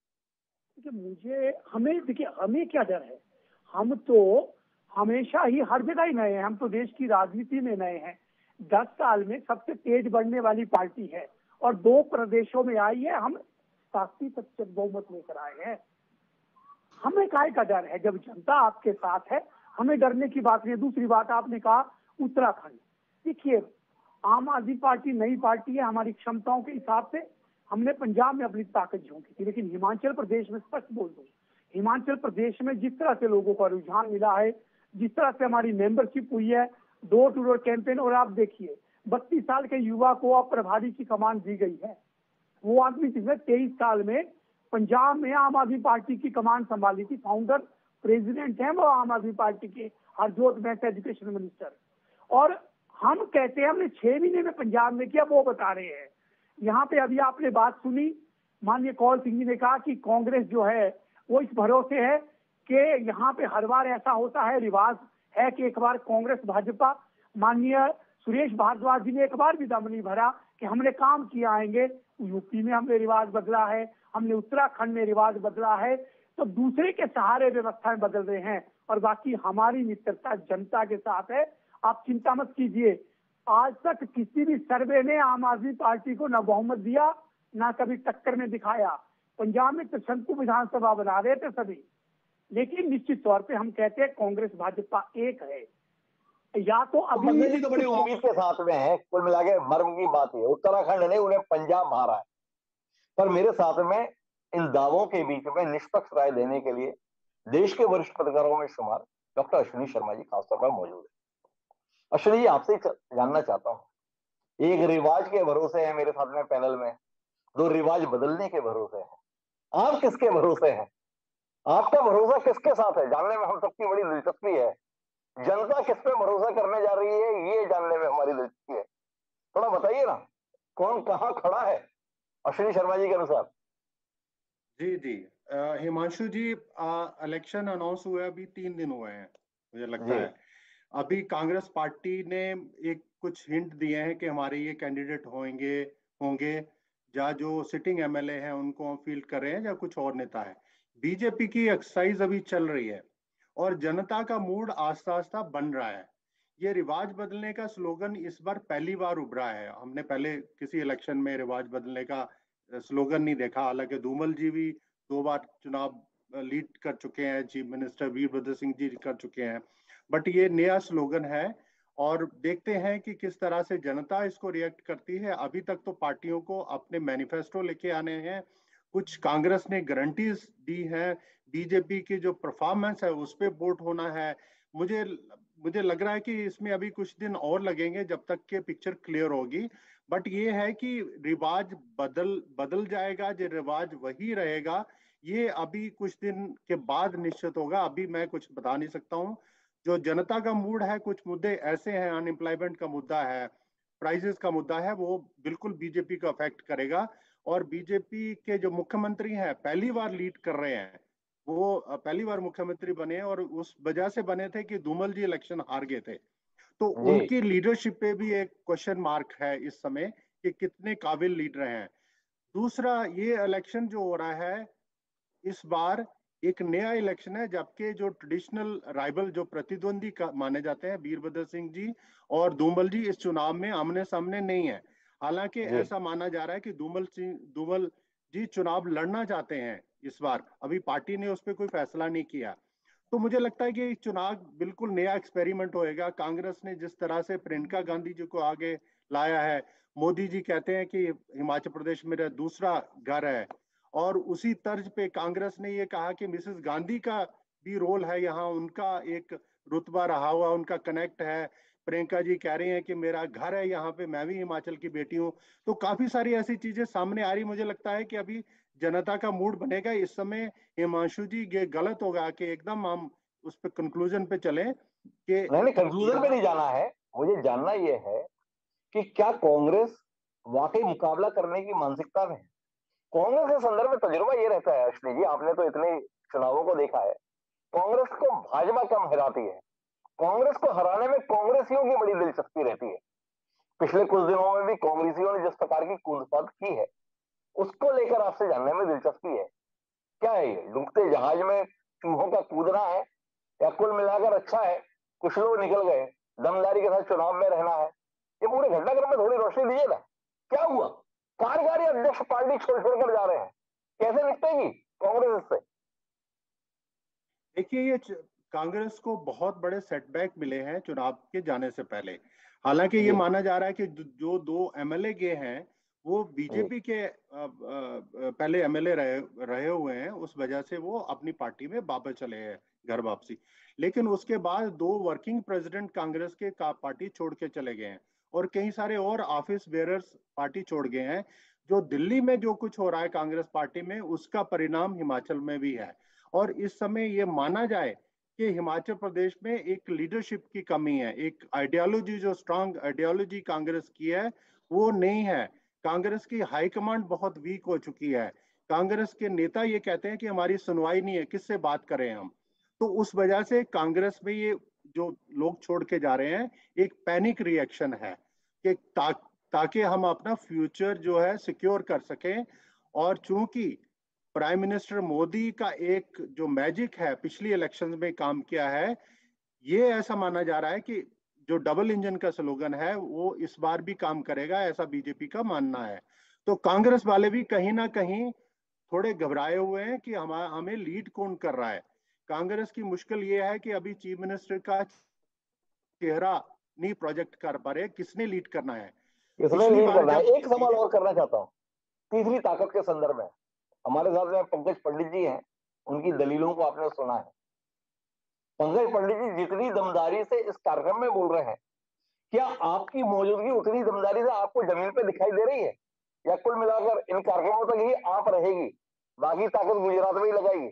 Speaker 2: देखिए हमें क्या डर है? हम तो हमेशा ही हर जगह ही नए हैं। हम तो देश की राजनीति में नए हैं। 10 साल में सबसे तेज बढ़ने वाली पार्टी है और 2 प्रदेशों में आई है। हम 87% बहुमत लेकर आए हैं। हमें काय का डर है जब जनता आपके साथ है? हमें डरने की बात नहीं। दूसरी बात, आपने कहा उत्तराखंड। देखिए, आम आदमी पार्टी नई पार्टी है। हमारी क्षमताओं के हिसाब से हमने पंजाब में अपनी ताकत झोंकी थी, लेकिन हिमाचल प्रदेश में स्पष्ट बोल दूं, हिमाचल प्रदेश में जिस तरह से लोगों का रुझान मिला है, जिस तरह से हमारी मेंबरशिप हुई है, डोर टू डोर कैंपेन, और आप देखिए 32 साल के युवा को अब प्रभारी की कमान दी गई है। वो आदमी जिसने 23 साल में पंजाब में आम आदमी पार्टी की कमान संभाली थी। फाउंडर प्रेसिडेंट हैं वो आम आदमी पार्टी के, हरजोत महता एजुकेशन मिनिस्टर। और हम कहते हैं हमने 6 महीने में पंजाब में किया, वो बता रहे हैं। यहाँ पे अभी आपने बात सुनी, माननीय कौल सिंह जी ने कहा कि कांग्रेस जो है वो इस भरोसे है कि यहाँ पे हर बार ऐसा होता है, रिवाज है कि एक बार कांग्रेस भाजपा। माननीय सुरेश भारद्वाज जी ने एक बार भी दम नहीं भरा कि हमने काम किया आएंगे। यूपी में हमने रिवाज बदला है, हमने उत्तराखंड में रिवाज बदला है। तो दूसरे के सहारे व्यवस्थाएं बदल रहे हैं, और बाकी हमारी मित्रता जनता के साथ है। आप चिंता मत कीजिए। आज तक किसी भी सर्वे ने आम आदमी पार्टी को न बहुमत दिया, ना कभी टक्कर में दिखाया। पंजाब में त्रिशंकु विधानसभा बना रहे थे सभी, लेकिन निश्चित तौर पे हम कहते हैं कांग्रेस भाजपा एक है। या तो अभी
Speaker 1: तो बड़ी उम्मीद के साथ में है। कुल मिला के मर्म की बात है, उत्तराखंड ने उन्हें पंजाब मारा है, पर मेरे साथ में इन दावों के बीच में निष्पक्ष राय देने के लिए देश के वरिष्ठ पत्रकारों में शुमार डॉक्टर अश्विनी शर्मा जी खासतौर पर मौजूद है। अश्विनी जी, आपसे जानना चाहता हूं, एक रिवाज के भरोसे है मेरे साथ में पैनल में, दो रिवाज बदलने के भरोसे हैं। आप किसके भरोसे हैं? आपका भरोसा किसके साथ है जानने में हम सबकी बड़ी दिलचस्पी है। जनता किस पे भरोसा करने जा रही है ये जानने में हमारी दिलचस्पी है। थोड़ा बताइए ना, कौन कहां खड़ा है अश्विनी शर्मा जी के अनुसार?
Speaker 4: जी जी। हिमांशु जी, इलेक्शन अनाउंस हुए अभी 3 दिन हुए हैं मुझे लगता है। अभी कांग्रेस पार्टी ने एक कुछ हिंट दिए हैं कि हमारे ये कैंडिडेट होंगे होंगे या जो सिटिंग एमएलए हैं उनको हम फील्ड कर रहे हैं या कुछ और नेता है। बीजेपी की एक्सरसाइज अभी चल रही है और जनता का मूड आस्ता आस्ता बन रहा है। ये रिवाज बदलने का स्लोगन इस बार पहली बार उभरा है। हमने पहले किसी इलेक्शन में रिवाज बदलने का स्लोगन नहीं देखा। हालांकि धूमल जी भी 2 बार चुनाव लीड कर चुके हैं, चीफ मिनिस्टर वीरभद्र सिंह जी कर चुके हैं, बट ये नया स्लोगन है और देखते हैं कि किस तरह से जनता इसको रिएक्ट करती है। अभी तक तो पार्टियों को अपने मैनिफेस्टो लेके आने हैं, कुछ कांग्रेस ने गारंटीज दी हैं, बीजेपी की जो परफॉर्मेंस है उस पर वोट होना है। मुझे मुझे लग रहा है कि इसमें अभी कुछ दिन और लगेंगे जब तक के पिक्चर क्लियर होगी। बट ये है कि रिवाज बदल जाएगा, जो रिवाज वही रहेगा ये अभी कुछ दिन के बाद निश्चित होगा। अभी मैं कुछ बता नहीं सकता हूँ। जो जनता का मूड है, कुछ मुद्दे ऐसे हैं, अनएम्प्लॉयमेंट का मुद्दा है, प्राइसेस का मुद्दा है, वो बिल्कुल बीजेपी को अफेक्ट करेगा। और बीजेपी के जो मुख्यमंत्री हैं पहली बार लीड कर रहे हैं, वो पहली बार मुख्यमंत्री बने और उस वजह से बने थे कि धूमल जी इलेक्शन हार गए थे। तो उनकी लीडरशिप पे भी एक क्वेश्चन मार्क है इस समय कि कितने काबिल लीडर हैं। दूसरा, ये इलेक्शन जो हो रहा है इस बार एक नया इलेक्शन है, जबकि जो ट्रेडिशनल राइवल जो प्रतिद्वंदी माने जाते हैं वीरभद्र सिंह जी और धूमल जी इस चुनाव में आमने सामने नहीं है। हालांकि ऐसा माना जा रहा है कि धूमल जी चुनाव लड़ना चाहते हैं इस बार। अभी पार्टी ने उस पर कोई फैसला नहीं किया। तो मुझे लगता है कि चुनाव बिल्कुल नया एक्सपेरिमेंट होएगा। कांग्रेस ने जिस तरह से प्रियंका गांधी जी को आगे लाया है, मोदी जी कहते हैं कि हिमाचल प्रदेश मेरा दूसरा घर है, और उसी तर्ज पे कांग्रेस ने ये कहा कि मिसेस गांधी का भी रोल है यहाँ, उनका एक रुतबा रहा हुआ, उनका कनेक्ट है। प्रियंका जी कह रही हैं कि मेरा घर है यहाँ पे, मैं भी हिमाचल की बेटी हूँ। तो काफी सारी ऐसी चीजें सामने आ रही। मुझे लगता है कि अभी जनता का मूड बनेगा इस समय। हिमांशु जी, ये गलत होगा कि एकदम हम उस पर कंक्लूजन पे चले कि
Speaker 1: नहीं, कंक्लूजन पे नहीं जाना है। मुझे जानना यह है कि क्या कांग्रेस वाकई मुकाबला करने की मानसिकता में है? कांग्रेस के संदर्भ में तजुर्बा ये रहता है अश्विनी जी, आपने तो इतने चुनावों को देखा है, कांग्रेस को भाजपा कम हराती है। कांग्रेस को हराने में कांग्रेसियों की बड़ी दिलचस्पी रहती है। पिछले कुछ दिनों में भी कांग्रेसियों ने जिस प्रकार की कूदफाद की है उसको लेकर आपसे जानने में दिलचस्पी है। क्या है ये, डूबते जहाज में चूहों का कूदना है, या कुल मिलाकर अच्छा है कुछ लोग निकल गए, दमदारी के साथ चुनाव में रहना है? ये पूरे घटनाक्रम में थोड़ी रोशनी दीजिए ना। क्या हुआ? कार्यकारी अध्यक्ष पार्टी छोड़ छोड़कर जा रहे हैं, कैसे निपटेगी कांग्रेस इससे?
Speaker 4: देखिए, ये कांग्रेस को बहुत बड़े सेटबैक मिले हैं चुनाव के जाने से पहले। हालांकि ये माना जा रहा है कि जो 2 एमएलए गए हैं वो बीजेपी के पहले एमएलए रहे हुए हैं, उस वजह से वो अपनी पार्टी में वापस चले हैं, घर वापसी। लेकिन उसके बाद 2 वर्किंग प्रेसिडेंट कांग्रेस के पार्टी छोड़ के चले गए हैं और कई सारे और ऑफिस बेयरर्स पार्टी छोड़ गए हैं। जो दिल्ली में जो कुछ हो रहा है कांग्रेस पार्टी में, उसका परिणाम हिमाचल में भी है। और इस समय ये माना जाए कि हिमाचल प्रदेश में एक लीडरशिप की कमी है, एक आइडियोलॉजी, जो स्ट्रांग आइडियोलॉजी कांग्रेस की है वो नहीं है। कांग्रेस की हाईकमांड बहुत वीक हो चुकी है। कांग्रेस के नेता ये कहते हैं कि हमारी सुनवाई नहीं है, किससे बात करें हम। तो उस वजह से कांग्रेस में ये जो लोग छोड़ के जा रहे हैं, एक पैनिक रिएक्शन है कि ताकि हम अपना फ्यूचर जो है सिक्योर कर सकें। और चूंकि प्राइम मिनिस्टर मोदी का एक जो मैजिक है पिछली इलेक्शन में काम किया है, ये ऐसा माना जा रहा है कि जो डबल इंजन का स्लोगन है वो इस बार भी काम करेगा, ऐसा बीजेपी का मानना है। तो कांग्रेस वाले भी कहीं ना कहीं थोड़े घबराए हुए हैं कि हमें लीड कौन कर रहा है। कांग्रेस की मुश्किल ये है कि अभी चीफ मिनिस्टर का चेहरा नहीं प्रोजेक्ट कर पा रहे, किसने लीड करना है।
Speaker 1: किसने लीड करना है? एक सवाल और करना चाहता हूं तीसरी ताकत के संदर्भ में। हमारे साथ में पंकज पंडित जी हैं, उनकी दलीलों को आपने सुना है। पंकज पंडित जी जितनी दमदारी से इस कार्यक्रम में बोल रहे हैं, क्या आपकी मौजूदगी उतनी दमदारी से आपको जमीन पे दिखाई दे रही है, या कुल मिलाकर इन कार्यक्रमों तक ही आप रहेगी, बाकी ताकत गुजरात में ही लगाएगी?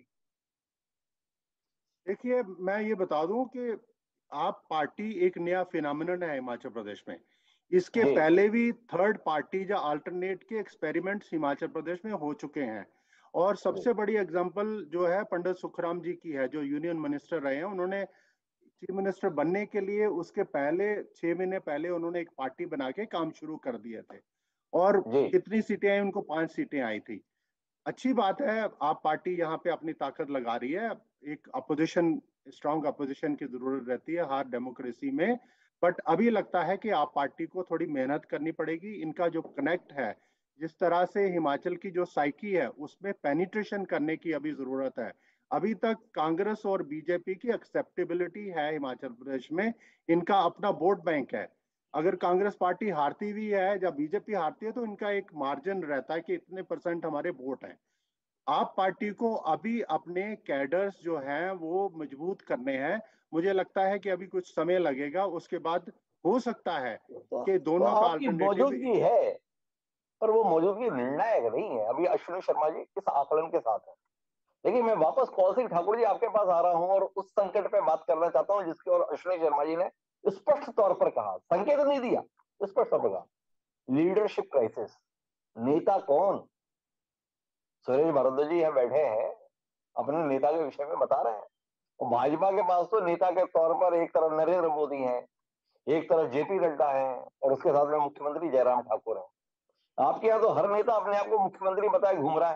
Speaker 4: देखिए, मैं ये बता दूं कि आप पार्टी एक नया फिनोमिनन है हिमाचल प्रदेश में। इसके पहले भी थर्ड पार्टी या अल्टरनेट के एक्सपेरिमेंट्स हिमाचल प्रदेश में हो चुके हैं। और सबसे बड़ी एग्जांपल जो है पंडित सुखराम जी की है, जो यूनियन मिनिस्टर रहे हैं। उन्होंने चीफ मिनिस्टर बनने के लिए उसके पहले 6 महीने पहले उन्होंने एक पार्टी बना के काम शुरू कर दिए थे, और कितनी सीटें आई उनको? 5 सीटें आई थी। अच्छी बात है, आप पार्टी यहाँ पे अपनी ताकत लगा रही है। एक अपोजिशन, स्ट्रांग अपोजिशन की जरूरत रहती है हर डेमोक्रेसी में। बट अभी लगता है कि आप पार्टी को थोड़ी मेहनत करनी पड़ेगी। इनका जो कनेक्ट है, जिस तरह से हिमाचल की जो साइकी है, उसमें पेनिट्रेशन करने की अभी जरूरत है। अभी तक कांग्रेस और बीजेपी की एक्सेप्टेबिलिटी है हिमाचल प्रदेश में, इनका अपना वोट बैंक है। अगर कांग्रेस पार्टी हारती भी है या बीजेपी हारती है तो इनका एक मार्जिन रहता है कि इतने % हमारे वोट हैं। आप पार्टी को अभी अपने कैडर्स जो हैं वो मजबूत करने हैं। मुझे लगता है कि अभी कुछ समय लगेगा, उसके बाद हो सकता है कि दोनों का
Speaker 1: आपकी
Speaker 4: अल्टरनेटिव।
Speaker 1: मौजूदगी है, पर वो मौजूदगी निर्णायक नहीं है। अभी अश्विनी शर्मा जी इस आकलन के साथ है। लेकिन मैं वापस कौल सिंह ठाकुर जी आपके पास आ रहा हूं और उस संकट पे बात करना चाहता हूं जिसके और अश्विनी शर्मा जी ने स्पष्ट तौर पर कहा, संकेत नहीं दिया, स्पष्ट तौर पर कहा, लीडरशिप क्राइसिस। नेता कौन? सुरेश भारद्वाज जी यहाँ बैठे हैं, अपने नेता के विषय में बता रहे हैं। और भाजपा के पास तो नेता के तौर पर एक तरफ नरेंद्र मोदी हैं, एक तरफ जेपी नड्डा हैं, और उसके साथ में मुख्यमंत्री जयराम ठाकुर हैं। आपके यहाँ तो हर नेता अपने आप को मुख्यमंत्री बताए घूम रहा है।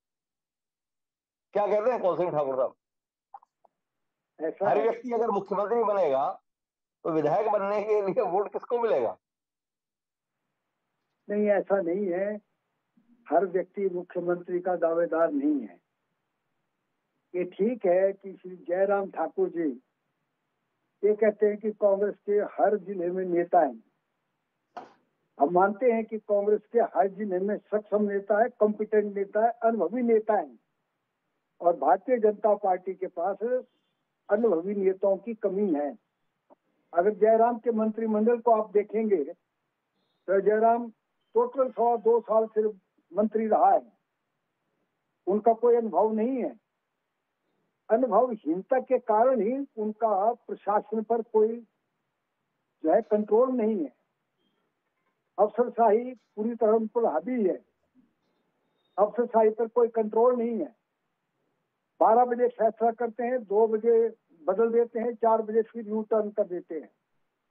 Speaker 1: क्या कहते हैं कौल सिंह ठाकुर साहब? हर व्यक्ति अगर मुख्यमंत्री बनेगा तो विधायक बनने के लिए वोट किसको मिलेगा?
Speaker 2: नहीं, ऐसा नहीं है। हर व्यक्ति मुख्यमंत्री का दावेदार नहीं है। ये ठीक है कि श्री जयराम ठाकुर जी ये कहते हैं कि कांग्रेस के हर जिले में नेता हैं। हम मानते हैं कि कांग्रेस के हर जिले में सक्षम नेता है, कॉम्पिटेंट नेता है, अनुभवी नेता है। और भारतीय जनता पार्टी के पास अनुभवी नेताओं की कमी है। अगर जयराम के मंत्रिमंडल को आप देखेंगे तो जयराम टोटल 2 साल सिर्फ मंत्री रहा है, उनका कोई अनुभव नहीं है। अनुभवहीनता के कारण ही उनका प्रशासन पर कोई जो है कंट्रोल नहीं है। अफसरशाही पूरी तरह उन पर हावी है। अफसरशाही पर कोई कंट्रोल नहीं है। 12 बजे फैसला करते हैं, 2 बजे बदल देते हैं, 4 बजे फिर यू टर्न कर देते हैं।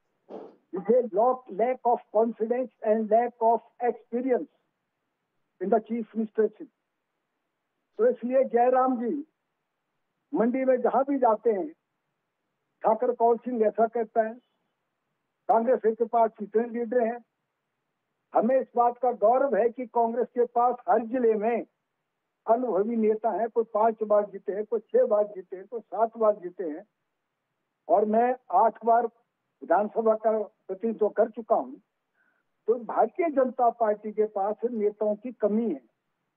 Speaker 2: Lack of confidence and lack of experience in the chief ministership. तो इसलिए जयराम जी मंडी में जहां भी जाते हैं, ठाकर कौल सिंह ऐसा कहता है, कांग्रेस के पास कितने लीडर हैं। हमें इस बात का गौरव है कि कांग्रेस के पास हर जिले में अनुभवी नेता हैं। कोई 5 बार जीते हैं, कोई 6 बार जीते हैं, कोई 7 बार जीते हैं। और मैं 8 बार विधानसभा का प्रतिनिधित्व कर चुका हूं। तो भारतीय जनता पार्टी के पास नेताओं की कमी है।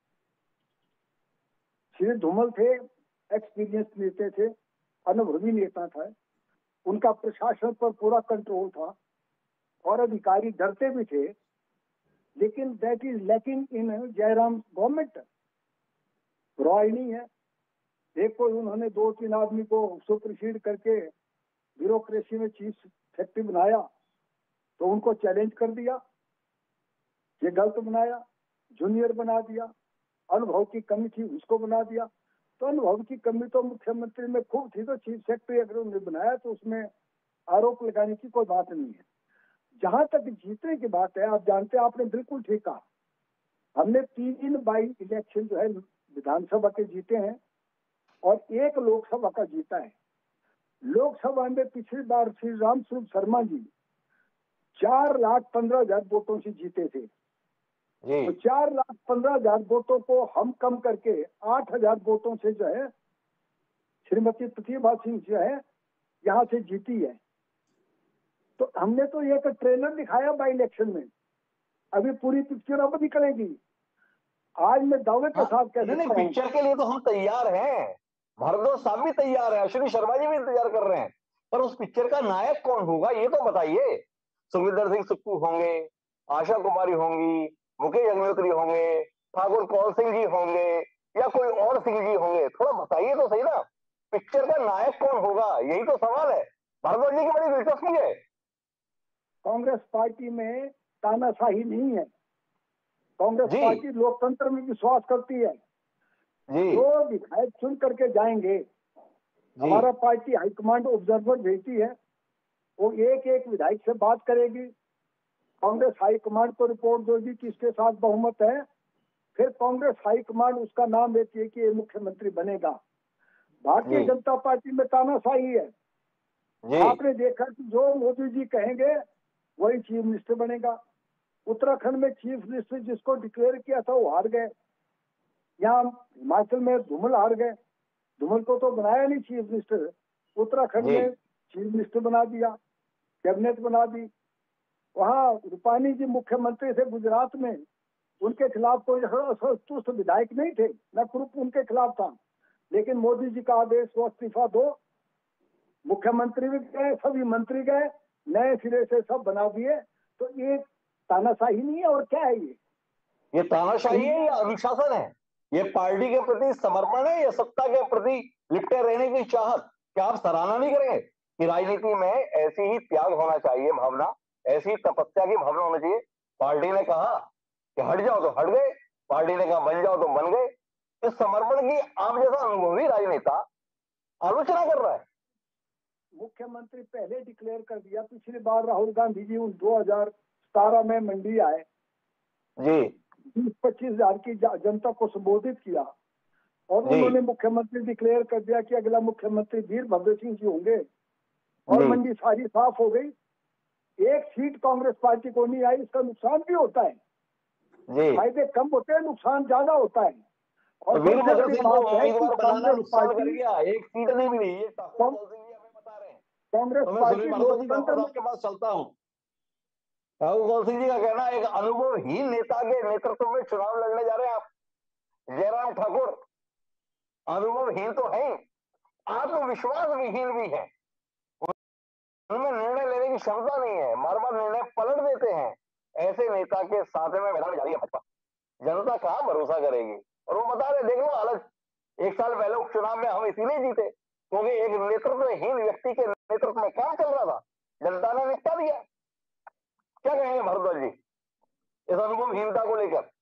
Speaker 2: श्री धूमल थे, एक्सपीरियंस नेता थे, अनुभवी नेता था, उनका प्रशासन पर पूरा कंट्रोल था और अधिकारी डरते भी थे। लेकिन that is lacking in Jairam government. रॉय नहीं है। देखो, उन्होंने 2-3 आदमी को सुपरसीड करके ब्यूरोक्रेसी में चीफ सेक्रेटरी बनाया तो उनको चैलेंज कर दिया, ये गलत बनाया, जूनियर बना दिया। अनुभव की कमी थी, उसको बना दिया। तो अनुभव की कमी तो मुख्यमंत्री में खूब थी, तो चीफ सेक्रेटरी अगर उन्होंने बनाया तो उसमें आरोप लगाने की कोई बात नहीं है। जहां तक जीतने की बात है, आप जानते हैं, आपने बिल्कुल ठीक कहा, हमने 3 बाई इलेक्शन जो है विधानसभा के जीते हैं और 1 लोकसभा का जीता है। लोकसभा में पिछली बार श्री रामस्वरूप शर्मा जी 4,15,000 वोटों से जीते थे। तो 4,15,000 वोटों को हम कम करके 8,000 वोटों से जो है श्रीमती प्रतिभा सिंह जो है यहाँ से जीती है। तो हमने तो एक ट्रेलर दिखाया बाई इलेक्शन में, अभी पूरी पिक्चर अब निकलेगी। आज मैं दावे के साथ कह
Speaker 1: नहीं,
Speaker 2: सकता हूँ,
Speaker 1: पिक्चर के लिए तो हम तैयार हैं, भारद्वाज साहब भी तैयार है, अश्विनी शर्मा जी भी इंतजार कर रहे हैं, पर उस पिक्चर का नायक कौन होगा ये तो बताइए। सुखविंदर सिंह सुक्खू होंगे, आशा कुमारी होंगी, मुकेश अग्निहोत्री होंगे, ठाकुर कौल सिंह जी होंगे, या कोई और सिंह जी होंगे, थोड़ा बताइए तो सही ना, पिक्चर का नायक कौन होगा, यही तो सवाल है। भारद्वाज जी की बड़ी दिलचस्पी है।
Speaker 2: कांग्रेस पार्टी में तानाशाही नहीं है। कांग्रेस
Speaker 1: जी
Speaker 2: पार्टी लोकतंत्र में विश्वास करती है।
Speaker 1: जी
Speaker 2: जो विधायक चुन करके जाएंगे,
Speaker 1: जी
Speaker 2: हमारा पार्टी हाईकमांड ऑब्जर्वर भेजती है, वो एक एक विधायक से बात करेगी, कांग्रेस हाईकमांड को रिपोर्ट देगी किसके साथ बहुमत है, फिर कांग्रेस हाईकमांड उसका नाम देती है कि ये मुख्यमंत्री बनेगा। भारतीय
Speaker 1: जी
Speaker 2: जनता पार्टी में तानाशाही है।
Speaker 1: जी
Speaker 2: आपने देखा कि जो मोदी जी कहेंगे वही चीफ मिनिस्टर बनेगा। उत्तराखंड में चीफ मिनिस्टर जिसको डिक्लेयर किया था वो हार गए। यहाँ हिमाचल में धूमल हार गए, धूमल को तो बनाया नहीं चीफ मिनिस्टर, उत्तराखंड
Speaker 1: जी
Speaker 2: में चीफ मिनिस्टर बना दिया, कैबिनेट बना दी। वहाँ रूपानी जी मुख्यमंत्री थे गुजरात में, उनके खिलाफ कोई असंतुष्ट विधायक नहीं थे, न ग्रुप उनके खिलाफ था, लेकिन मोदी जी का आदेश वो इस्तीफा दो, मुख्यमंत्री भी गए, सभी मंत्री गए, नए सिरे से सब बना दिए। तो ये तानाशाही नहीं है और क्या है
Speaker 1: ये तानाशाही है या अनुशासन है? ये पार्टी के प्रति समर्पण है या सत्ता के प्रति लिपटे रहने की चाहत? क्या आप सराहना नहीं करेंगे कि राजनीति में ऐसी ही त्याग होना चाहिए भावना, ऐसी तपस्या की भावना होनी चाहिए? पार्टी ने कहा कि हट जाओ तो हट गए, पार्टी ने कहा बन जाओ तो बन गए। इस समर्पण की आप जैसा अनुभवी राजनेता आलोचना कर रहा है।
Speaker 2: मुख्यमंत्री पहले डिक्लेयर कर दिया। पिछली बार राहुल गांधी जी 2017 में मंडी आए,
Speaker 1: जी
Speaker 2: 20-25 हजार की जनता को संबोधित किया और
Speaker 1: जी
Speaker 2: उन्होंने मुख्यमंत्री डिक्लेयर कर दिया कि अगला मुख्यमंत्री वीरभद्र सिंह जी होंगे, और
Speaker 1: जी
Speaker 2: मंडी सारी साफ हो गई। एक सीट कांग्रेस पार्टी को नहीं आई, इसका नुकसान भी होता है।
Speaker 1: जी
Speaker 2: फायदे कम होते हैं, नुकसान ज्यादा होता है।
Speaker 1: तो
Speaker 2: और सबसे
Speaker 1: वीरभद्र
Speaker 2: बड़ी
Speaker 1: सिंह को
Speaker 2: बात है कि
Speaker 1: उम्मीदवार बनाना
Speaker 2: कांग्रेस
Speaker 1: नुकसान कर
Speaker 2: पार्टी
Speaker 1: गया, एक सीट नहीं मिली, ये ठाकुर कौल सिंह जी हमें बता रहे हैं।
Speaker 2: कांग्रेस
Speaker 1: तो मैं सुनील
Speaker 2: पार्टी
Speaker 1: भारद्वाज जी
Speaker 2: लोकतंत्र
Speaker 1: वापस
Speaker 2: में
Speaker 1: आपके पास चलता हूँ। ठाकुर कौल सिंह जी का कहना है, एक अनुभवहीन नेता के नेतृत्व में चुनाव लड़ने जा रहे हैं आप। जयराम ठाकुर अनुभवहीन तो है, आत्मविश्वास विहीन भी है, उनमें निर्णय लेने की क्षमता नहीं है, बार बार निर्णय पलट देते हैं। ऐसे नेता के साथ में मैदान में जा रही है भाजपा, जनता कहां भरोसा करेगी? और वो बता रहे, देख लो हालत, एक साल पहले उपचुनाव में हम इसीलिए जीते क्योंकि एक नेतृत्वहीन व्यक्ति के नेतृत्व में काम चल रहा था, जनता ने निपटा दिया। क्या कहेंगे भारद्वाज जी इस अनुभवहीनता को लेकर?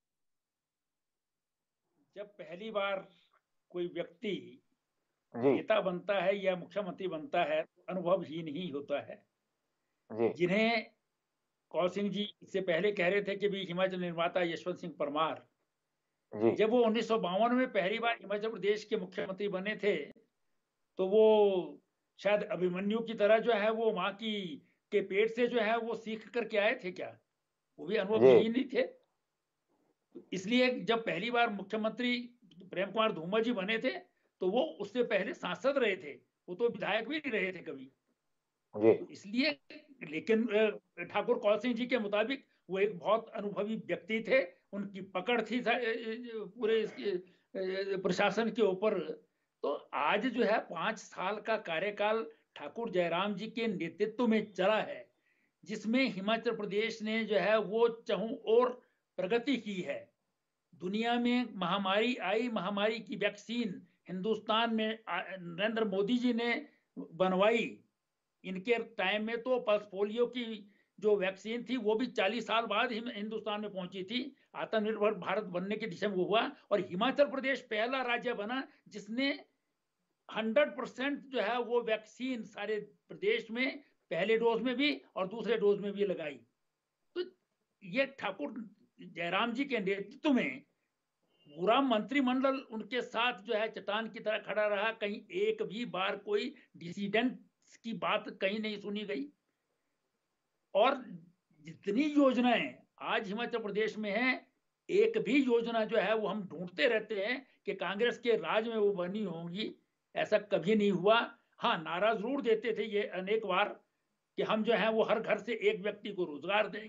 Speaker 3: जब पहली बार कोई व्यक्ति
Speaker 1: जी
Speaker 3: नेता बनता है या मुख्यमंत्री बनता है, अनुभवहीन ही होता है।
Speaker 1: जी
Speaker 3: जिन्हें कौल सिंह जी इससे पहले कह रहे थे कि भी हिमाचल निर्माता यशवंत सिंह परमार,
Speaker 1: जी
Speaker 3: जब वो 1952 में पहली बार हिमाचल प्रदेश के मुख्यमंत्री बने थे, तो वो शायद अभिमन्यु की तरह जो है वो माँ की के पेट से जो है वो सीख करके आए थे क्या? वो भी अनुभवहीन नहीं थे। इसलिए जब पहली बार मुख्यमंत्री प्रेम कुमार धूमल जी बने थे, तो वो उससे पहले सांसद रहे थे, वो तो विधायक भी नहीं रहे थे कभी।
Speaker 1: जी
Speaker 3: इसलिए, लेकिन ठाकुर कौल सिंह जी के मुताबिक वो एक बहुत अनुभवी व्यक्ति थे, उनकी पकड़ थी पूरे प्रशासन के ऊपर। तो आज जो है 5 साल का कार्यकाल ठाकुर जयराम जी के नेतृत्व में चला है, जिसमें हिमाचल प्रदेश ने जो है वो चहुं ओर प्रगति की है। दुनिया में महामारी आई, महामारी की वैक्सीन हिंदुस्तान में नरेंद्र मोदी जी ने बनवाई। इनके टाइम में तो पल्स पोलियो की जो वैक्सीन थी वो भी 40 साल बाद ही हिंदुस्तान में पहुंची थी। आत्मनिर्भर भारत बनने की दिशा में हुआ, और हिमाचल प्रदेश पहला राज्य बना जिसने 100% जो है वो वैक्सीन सारे प्रदेश में पहले डोज में भी और दूसरे डोज में भी लगाई। तो ये ठाकुर जयराम जी के नेतृत्व में पूरा मंत्रिमंडल उनके साथ जो है चट्टान की तरह खड़ा रहा। कहीं एक भी बार कोई डिसीडेंट की बात कहीं नहीं सुनी गई। और जितनी योजनाएं आज हिमाचल प्रदेश में हैं, एक भी योजना जो है वो हम ढूंढते रहते हैं कि कांग्रेस के राज में वो बनी होंगी, ऐसा कभी नहीं हुआ। हाँ, नारा जरूर देते थे ये अनेक बार कि हम जो है वो हर घर से एक व्यक्ति को रोजगार देंगे,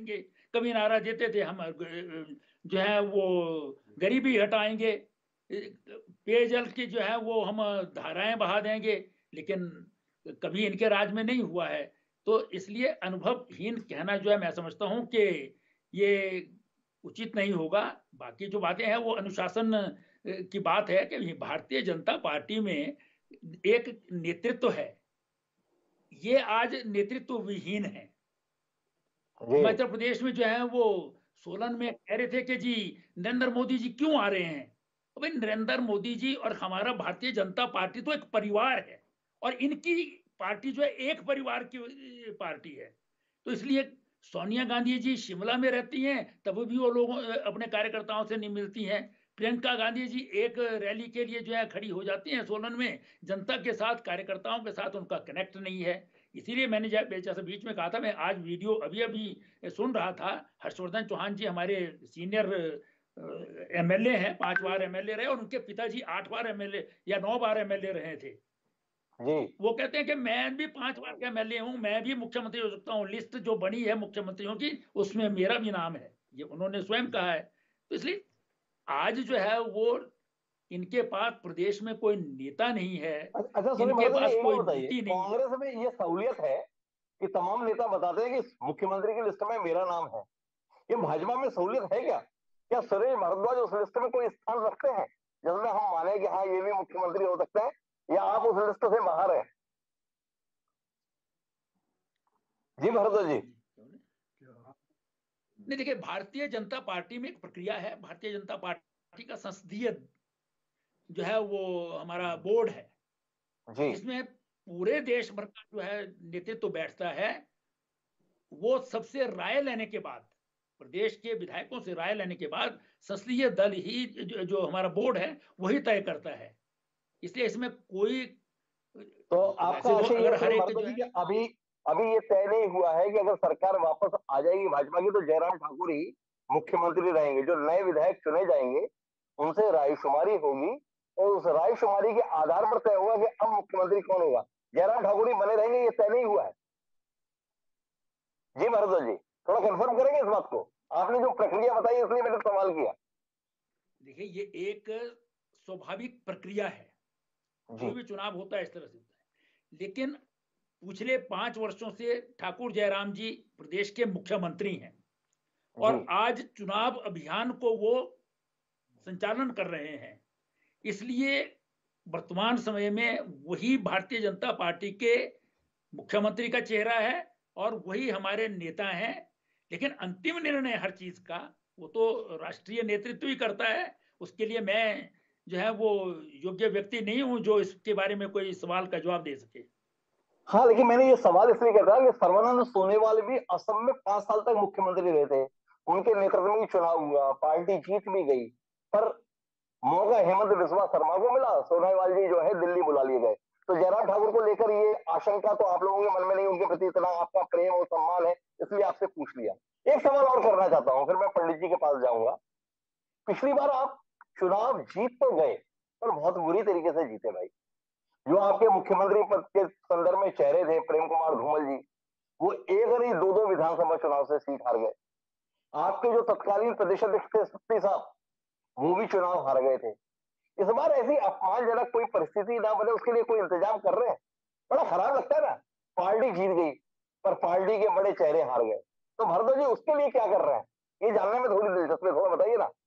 Speaker 3: कभी नारा देते थे हम जो है वो गरीबी हटाएंगे, पेयजल की जो है वो हम धाराएं बहा देंगे, लेकिन कभी इनके राज में नहीं हुआ है। तो इसलिए अनुभवहीन कहना जो है मैं समझता हूं कि ये उचित नहीं होगा। बाकी जो बातें हैं वो अनुशासन की बात है कि भारतीय जनता पार्टी में एक नेतृत्व है, ये आज नेतृत्व विहीन है। हिमाचल प्रदेश में जो है वो सोलन में कह रहे थे कि जी नरेंद्र मोदी जी क्यों आ रहे हैं। तो भाई नरेंद्र मोदी जी और हमारा भारतीय जनता पार्टी तो एक परिवार है, और इनकी पार्टी जो है एक परिवार की पार्टी है। तो इसलिए सोनिया गांधी जी शिमला में रहती हैं तब भी वो लोगों अपने कार्यकर्ताओं से नहीं मिलती हैं। प्रियंका गांधी जी एक रैली के लिए जो है खड़ी हो जाती हैं सोलन में, जनता के साथ कार्यकर्ताओं के साथ उनका कनेक्ट नहीं है। इसीलिए मैंने जैसे बीच में कहा था, मैं आज वीडियो अभी अभी सुन रहा था, हर्षवर्धन चौहान जी हमारे सीनियर एमएलए हैं, 5 बार एमएलए रहे, और उनके पिताजी 8 बार एमएलए या 9 बार एमएलए रहे थे
Speaker 1: जी।
Speaker 3: वो कहते हैं कि मैं भी 5 बार का एमएलए हूं, मैं भी मुख्यमंत्री हो सकता हूं, लिस्ट जो बनी है मुख्यमंत्रियों की उसमें मेरा भी नाम है, ये उन्होंने स्वयं कहा है। तो इसलिए आज जो है वो इनके पास प्रदेश में कोई नेता नहीं है।
Speaker 1: अच्छा
Speaker 3: इनके पास कोई नीति नहीं है।
Speaker 1: कांग्रेस में ये सहूलियत है कि तमाम नेता बताते हैं कि मुख्यमंत्री की लिस्ट में मेरा नाम है, ये भाजपा में सहूलियत है क्या? क्या सुरेश भारद्वाज उस लिस्ट में कोई स्थान रखते हैं जिसमें हम माने कि हाँ ये भी मुख्यमंत्री हो सकते हैं, या आप उस लिस्ट से बाहर हैं? जी भारद्वाज जी।
Speaker 3: नहीं, देखिए भारतीय जनता पार्टी में एक प्रक्रिया है। भारतीय जनता पार्टी का संसदीय जो है वो हमारा बोर्ड है
Speaker 1: जी।
Speaker 3: इसमें पूरे देश भर का जो है नेतृत्व बैठता है। वो सबसे राय लेने के बाद, प्रदेश के विधायकों से राय लेने के बाद संसदीय दल ही जो हमारा बोर्ड है वही तय करता है। इसलिए इसमें कोई
Speaker 1: तो आपका आशय
Speaker 3: अगर हर एक
Speaker 1: जो है अभी अभी ये तय नहीं हुआ है कि अगर सरकार वापस आ जाएगी भाजपा की तो जयराम ठाकुर ही मुख्यमंत्री रहेंगे, जो नए विधायक चुने जाएंगे उनसे रायशुमारी होगी और उस रायशुमारी के आधार पर तय होगा कि अब मुख्यमंत्री कौन होगा। जयराम ठाकुर ही बने रहेंगे, ये तय नहीं हुआ है। जी भारद्वाज जी, थोड़ा कंफर्म करेंगे इस बात को? आपने जो प्रक्रिया बताई इसलिए मैंने सवाल किया।
Speaker 3: देखिए ये एक स्वाभाविक प्रक्रिया है, जो भी चुनाव होता है इस तरह से होता है। लेकिन पिछले 5 वर्षों से ठाकुर जयराम जी प्रदेश के मुख्यमंत्री हैं और आज चुनाव अभियान को वो संचालन कर रहे हैं। इसलिए वर्तमान समय में वही भारतीय जनता पार्टी के मुख्यमंत्री का चेहरा है और वही हमारे नेता हैं। लेकिन अंतिम निर्णय हर चीज का वो तो राष्ट्रीय नेतृत्व ही करता है। उसके लिए मैं जो है वो योग्य व्यक्ति नहीं हूं जो इसके बारे में कोई सवाल का जवाब दे सके।
Speaker 1: हाँ, लेकिन मैंने ये सवाल इसलिए किया था कि सर्बानंद सोनोवाल भी असम में 5 साल तक मुख्यमंत्री रहे थे, उनके नेतृत्व में चुनाव हुआ, पार्टी जीत भी गई, पर मौका हेमंत बिस्वा शर्मा को मिला, सोनोवाल जी जो है दिल्ली बुला लिए गए। तो जयराम ठाकुर को लेकर ये आशंका तो आप लोगों के मन में नहीं, उनके प्रति इतना आपका प्रेम और सम्मान है, इसलिए आपसे पूछ लिया। एक सवाल और करना चाहता हूं, फिर मैं पंडित जी के पास जाऊंगा। पिछली बार आप चुनाव जीत तो गए पर बहुत बुरी तरीके से जीते भाई। जो आपके मुख्यमंत्री पद के संदर्भ में चेहरे थे, प्रेम कुमार धूमल जी, वो एक नहीं 2 विधानसभा चुनाव से सीट हार गए। आपके जो तत्कालीन प्रदेश अध्यक्ष थे सत्ती साहब, वो भी चुनाव हार गए थे। इस बार ऐसी अपमानजनक कोई परिस्थिति ना बने उसके लिए कोई इंतजाम कर रहे हैं? बड़ा खराब लगता है ना, पार्टी जीत गई पर पार्टी के बड़े चेहरे हार गए। तो भारद्वाज जी उसके लिए क्या कर रहे हैं, ये जानने में थोड़ी दिलचस्पी है, थोड़ा बताइए ना।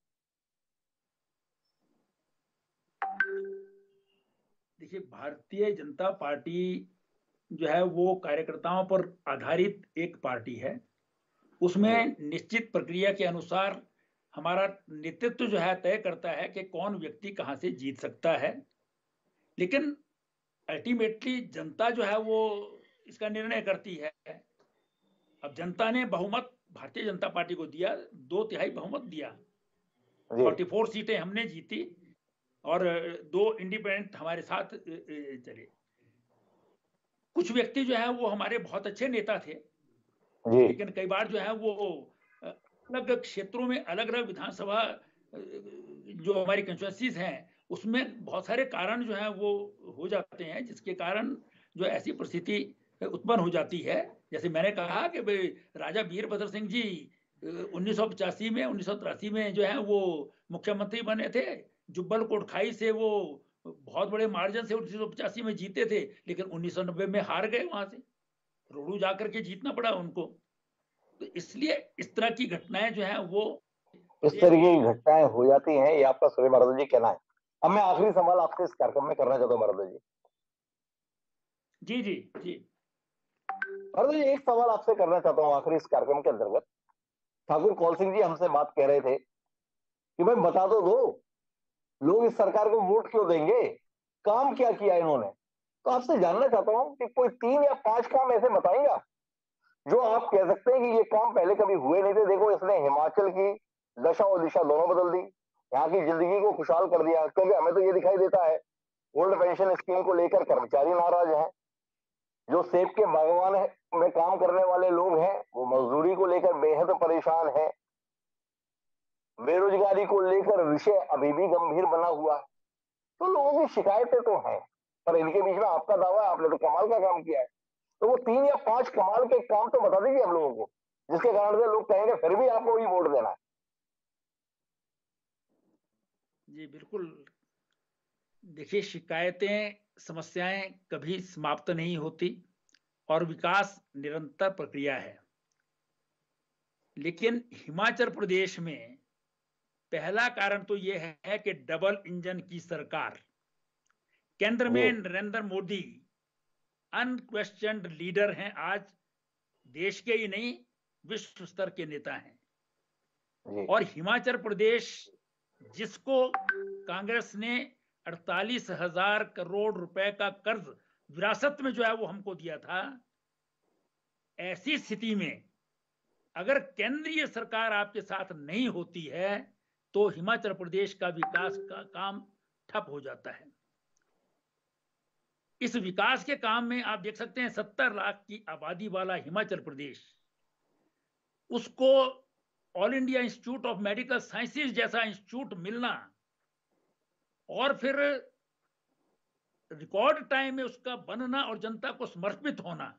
Speaker 3: देखिए भारतीय जनता पार्टी जो है वो कार्यकर्ताओं पर आधारित एक पार्टी है। उसमें निश्चित प्रक्रिया के अनुसार हमारा नेतृत्व जो है तय करता है कि कौन व्यक्ति कहां से जीत सकता है। लेकिन अल्टीमेटली जनता जो है वो इसका निर्णय करती है। अब जनता ने बहुमत भारतीय जनता पार्टी को दिया, 2/3 बहुमत दिया, 44 सीटें हमने जीती और 2 इंडिपेंडेंट हमारे साथ चले। कुछ व्यक्ति जो है वो हमारे बहुत अच्छे नेता थे, लेकिन कई बार जो है वो अलग क्षेत्रों में अलग अलग विधानसभा जो हमारी कंस्टिट्यूएंसीज हैं उसमें बहुत सारे कारण जो है वो हो जाते हैं, जिसके कारण जो ऐसी परिस्थिति उत्पन्न हो जाती है। जैसे मैंने कहा कि भाई राजा वीरभद्र सिंह जी 1985 में 1983 में जो है वो मुख्यमंत्री बने थे। जुब्बल कोटखाई से वो बहुत बड़े मार्जिन से 1985 में जीते थे, लेकिन 1990 में हार गए वहां से, रोडू जाकर के जीतना पड़ा उनको। तो इसलिए इस तरह की घटनाएं जो है वो
Speaker 1: इस तरीके की घटनाएं हो जाती हैं, ये आपका सूर्य भारद्वाज जी कहना है। अब मैं आखिरी सवाल आपसे इस कार्यक्रम में करना चाहता हूँ भारद्वाज जी।
Speaker 3: जी जी जी
Speaker 1: भारद्वाज जी, एक सवाल आपसे करना चाहता हूँ आखिरी इस कार्यक्रम के अंतर्गत। ठाकुर कौल सिंह जी हमसे बात कह रहे थे कि भाई बता तो दो, लोग इस सरकार को वोट क्यों देंगे, काम क्या किया इन्होंने। तो आपसे जानना चाहता हूं कि कोई 3 या 5 काम ऐसे बताएंगे जो आप कह सकते हैं कि ये काम पहले कभी हुए नहीं थे। देखो, इसने हिमाचल की दशा और दिशा दोनों बदल दी, यहाँ की जिंदगी को खुशहाल कर दिया। क्योंकि हमें तो ये दिखाई देता है ओल्ड पेंशन स्कीम को लेकर कर्मचारी नाराज हैं, जो सेब के बागवान में काम करने वाले लोग हैं वो मजदूरी को लेकर बेहद परेशान हैं, बेरोजगारी को लेकर विषय अभी भी गंभीर बना हुआ है। तो लोगों की शिकायतें तो हैं, पर इनके बीच में आपका दावा है आपने तो कमाल का काम किया है। तो वो 3 या 5 कमाल के काम तो बता दीजिए हम लोगों को, जिसके कारण से लोग कहेंगे फिर भी आपको ही वोट देना है।
Speaker 3: जी बिल्कुल। देखिए, शिकायतें, समस्याएं कभी समाप्त नहीं होती और विकास निरंतर प्रक्रिया है। लेकिन हिमाचल प्रदेश में पहला कारण तो यह है कि डबल इंजन की सरकार, केंद्र में नरेंद्र मोदी अनक्वेश्चन्ड लीडर हैं, आज देश के ही नहीं विश्व स्तर के नेता हैं। और हिमाचल प्रदेश जिसको कांग्रेस ने 48,000 करोड़ रुपए का कर्ज विरासत में जो है वो हमको दिया था, ऐसी स्थिति में अगर केंद्रीय सरकार आपके साथ नहीं होती है तो हिमाचल प्रदेश का विकास का काम ठप हो जाता है। इस विकास के काम में आप देख सकते हैं 70 लाख की आबादी वाला हिमाचल प्रदेश, उसको all India institute of medical sciences जैसा इंस्टीट्यूट मिलना और फिर रिकॉर्ड टाइम में उसका बनना और जनता को समर्पित होना,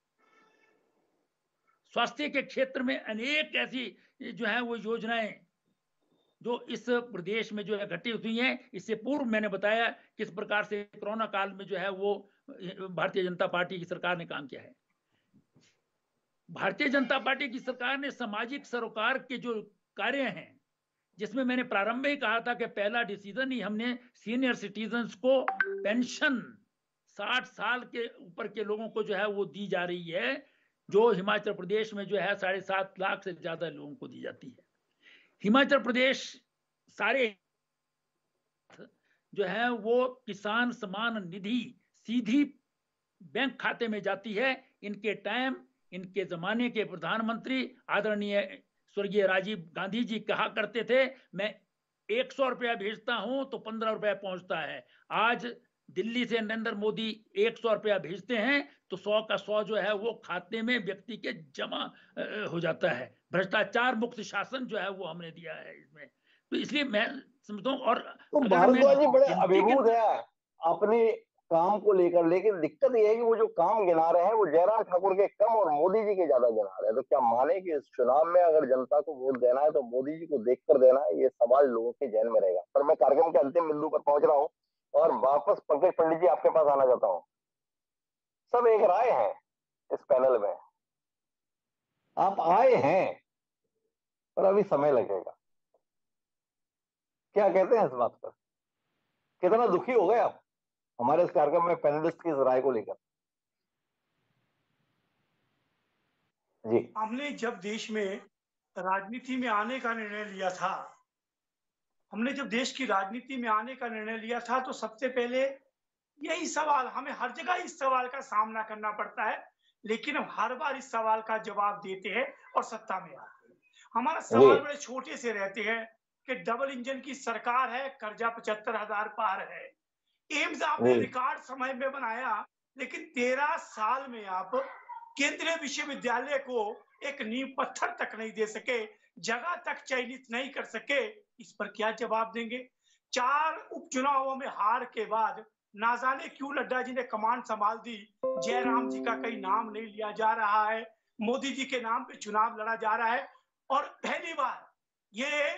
Speaker 3: स्वास्थ्य के क्षेत्र में अनेक ऐसी जो है वो योजनाएं जो इस प्रदेश में जो है घटित हुई हैं। इससे पूर्व मैंने बताया किस प्रकार से कोरोना काल में जो है वो भारतीय जनता पार्टी की सरकार ने काम किया है। भारतीय जनता पार्टी की सरकार ने सामाजिक सरोकार के जो कार्य हैं, जिसमें मैंने प्रारंभ में ही कहा था कि पहला डिसीजन ही हमने सीनियर सिटीजन्स को पेंशन 60 साल के ऊपर के लोगों को जो है वो दी जा रही है, जो हिमाचल प्रदेश में जो है 7.5 लाख से ज्यादा लोगों को दी जाती है। हिमाचल प्रदेश सारे जो है वो किसान सम्मान निधि सीधी बैंक खाते में जाती है। इनके टाइम, इनके जमाने के प्रधानमंत्री आदरणीय स्वर्गीय राजीव गांधी जी कहा करते थे, मैं 100 रुपया भेजता हूं तो 15 रुपया पहुंचता है। आज दिल्ली से नरेंद्र मोदी 100 रुपया भेजते हैं तो 100 का 100 जो है वो खाते में व्यक्ति के जमा हो जाता है। भ्रष्टाचार मुक्त शासन जो है वो हमने दिया है इसमें। तो इसलिए मैं समझता हूँ। और
Speaker 1: तो भारद्वाज जी बड़े अभिभूत है अपने काम को लेकर, लेकिन दिक्कत यह है कि वो जो काम गिना रहे हैं वो जयराम ठाकुर के कम और मोदी जी के ज्यादा गिना रहे हैं। तो क्या माने कि इस चुनाव में अगर जनता को वोट देना है तो मोदी जी को देखकर देना है, ये सवाल लोगों के जहन में रहेगा। पर मैं कार्यक्रम के अंतिम बिंदु पर पहुंच रहा हूँ और वापस पंकज पंडित जी आपके पास आना चाहता हूँ। सब एक राय है इस पैनल में, आप आए हैं पर अभी समय लगेगा, क्या कहते हैं इस बात पर? कितना दुखी हो गए आप हमारे इस कार्यक्रम में पैनलिस्ट की इस राय को लेकर? जी,
Speaker 5: हमने जब देश में राजनीति में आने का निर्णय लिया था, हमने जब देश की राजनीति में आने का निर्णय लिया था तो सबसे पहले यही सवाल, हमें हर जगह इस सवाल का सामना करना पड़ता है, लेकिन हम हर बार इस सवाल का जवाब देते हैं और सत्ता में आते हैं। हमारा सवाल बड़े छोटे से रहते हैं कि डबल इंजन की सरकार है, कर्जा 75,000 पार है, एम्स आपने रिकॉर्ड समय में बनाया, लेकिन 13 साल में आप केंद्रीय विश्वविद्यालय को एक नींव पत्थर तक नहीं दे सके, जगह तक चयनित नहीं कर सके। इस पर क्या जवाब देंगे? 4 उपचुनावों में हार के बाद ना जाने क्यों नड्डा जी ने कमान संभाल दी, जयराम जी का कहीं नाम नहीं लिया जा रहा है, मोदी जी के नाम पे चुनाव लड़ा जा रहा है। और पहली बार ये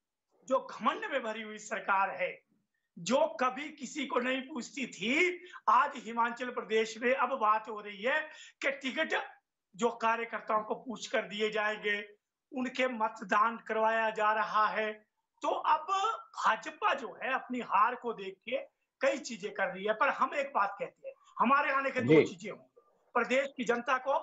Speaker 5: जो घमंड में भरी हुई सरकार है, जो कभी किसी को नहीं पूछती थी, आज हिमाचल प्रदेश में अब बात हो रही है कि टिकट जो कार्यकर्ताओं को पूछ कर दिए जाएंगे, उनके मतदान करवाया जा रहा है। तो अब भाजपा जो है अपनी हार को देख के कई चीजें कर रही है, पर हम एक बात कहते हैं, हमारे आने के दो चीजें होंगी। प्रदेश की जनता को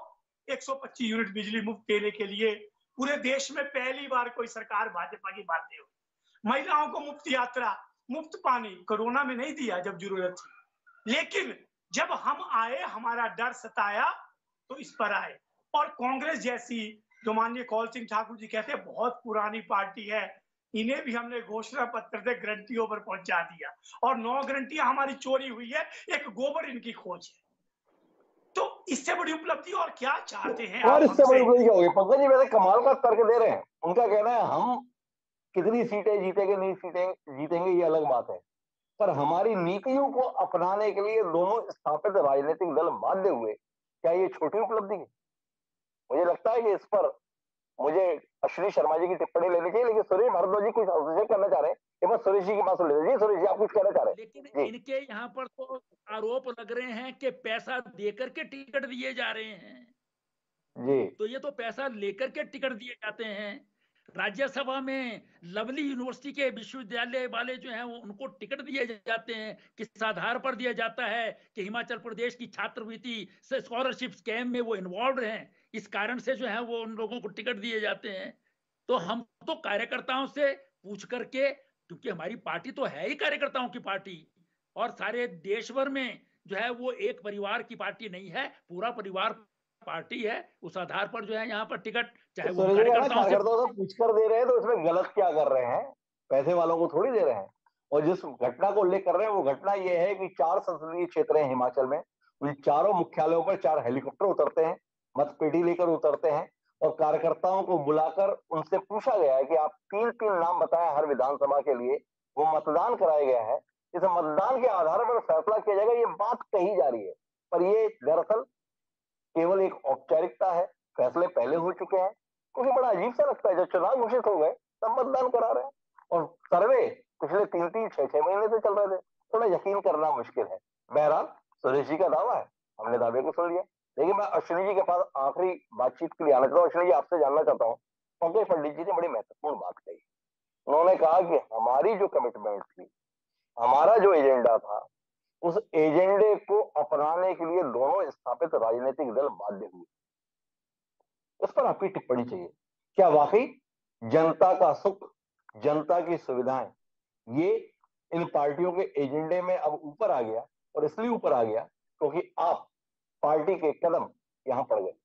Speaker 5: 125 यूनिट बिजली मुफ्त देने के लिए पूरे देश में पहली बार कोई सरकार भाजपा की बात नहीं हुई। महिलाओं को मुफ्त यात्रा, मुफ्त पानी, कोरोना में नहीं दिया जब जरूरत थी, लेकिन जब हम आए, हमारा डर सताया तो इस पर आए। और कांग्रेस जैसी, जो माननीय कौल सिंह ठाकुर जी कहते हैं बहुत पुरानी पार्टी है, इन्हें भी हमने घोषणा पत्र से गारंटियों पर पहुंचा दिया और 9 गारंटियां हमारी चोरी हुई है, एक गोबर इनकी खोज है। तो इससे बड़ी उपलब्धि और क्या चाहते हैं
Speaker 1: और इससे बड़ी उपलब्धि क्या होगी? पंकज जी वैसे कमाल का तर्क दे रहे हैं। उनका कहना है हम कितनी सीटें जीतेंगे, नहीं सीटें जीतेंगे ये अलग बात है, पर हमारी नीतियों को अपनाने के लिए दोनों स्थापित राजनीतिक दल बाध्य हुए। क्या ये छोटी उपलब्धि है? मुझे लगता है कि इस पर मुझे अश्विनी शर्मा जी की टिप्पणी लेनी चाहिए, लेकिन सुरेश भारद्वाज जी कुछ ऑब्जर्व करना चाह रहे हैं। एक बार सुरेश जी की बात सुन लेते। जी सुरेश जी, आप कुछ कहना चाह रहे हैं?
Speaker 3: लेकिन इनके यहाँ पर तो आरोप लग रहे हैं कि पैसा देकर के टिकट दिए जा रहे हैं
Speaker 1: जी।
Speaker 3: तो ये तो पैसा लेकर के टिकट दिए जाते हैं। राज्यसभा में लवली यूनिवर्सिटी के विश्वविद्यालय वाले जो हैं वो उनको टिकट दिए जाते हैं, किस आधार पर दिया जाता है कि हिमाचल प्रदेश की छात्रवृत्ति से स्कॉलरशिप स्कैम में वो इन्वॉल्व हैं, इस कारण से जो है वो उन लोगों को टिकट दिए जाते हैं। तो हम तो कार्यकर्ताओं से पूछ करके, क्योंकि हमारी पार्टी तो है ही कार्यकर्ताओं की पार्टी, और सारे देश भर में जो है वो एक परिवार की पार्टी नहीं है, पूरा परिवार पार्टी है। उस आधार पर जो है यहाँ पर टिकट चाहे वो
Speaker 1: कार्यकर्ताओं से पूछ कर दे रहे हैं, तो इसमें गलत क्या कर रहे हैं? पैसे वालों को थोड़ी दे रहे हैं। और जिस घटना को उल्लेख कर रहे हैं वो घटना ये है कि 4 संसदीय क्षेत्र हैं हिमाचल में, उन चारों मुख्यालयों पर 4 हेलीकॉप्टर उतरते हैं, मतपेटी लेकर उतरते हैं और कार्यकर्ताओं को बुलाकर उनसे पूछा गया है कि आप 3-3 नाम बताएं हर विधानसभा के लिए। वो मतदान कराया गया है, इस मतदान के आधार पर फैसला किया जाएगा, ये बात कही जा रही है। पर ये दरअसल केवल एक औपचारिकता है, फैसले पहले हो चुके हैं। क्योंकि बड़ा अजीब सा लगता है जब चुनाव घोषित हो गए तब मतदान करा रहे हैं, और सर्वे पिछले 3-3, 6-6 महीने से चल रहे थे। थोड़ा यकीन करना मुश्किल है। बहरहाल सुरेश जी का दावा है, हमने दावे को सुन लिया। लेकिन मैं अश्विनी जी के पास आखिरी बातचीत के लिए आना चाहता हूँ। अश्विनी जी, आपसे जानना चाहता हूँ, पंकज पंडित जी ने बड़ी महत्वपूर्ण बात कही। उन्होंने कहा कि हमारी जो कमिटमेंट थी, हमारा जो एजेंडा था, उस एजेंडे को अपनाने के लिए दोनों स्थापित राजनीतिक दल बाध्य हुए। उस पर आपकी टिप्पणी चाहिए। क्या वाकई जनता का सुख, जनता की सुविधाएं, ये इन पार्टियों के एजेंडे में अब ऊपर आ गया? और इसलिए ऊपर आ गया क्योंकि आप पार्टी के कदम यहां पड़ गए।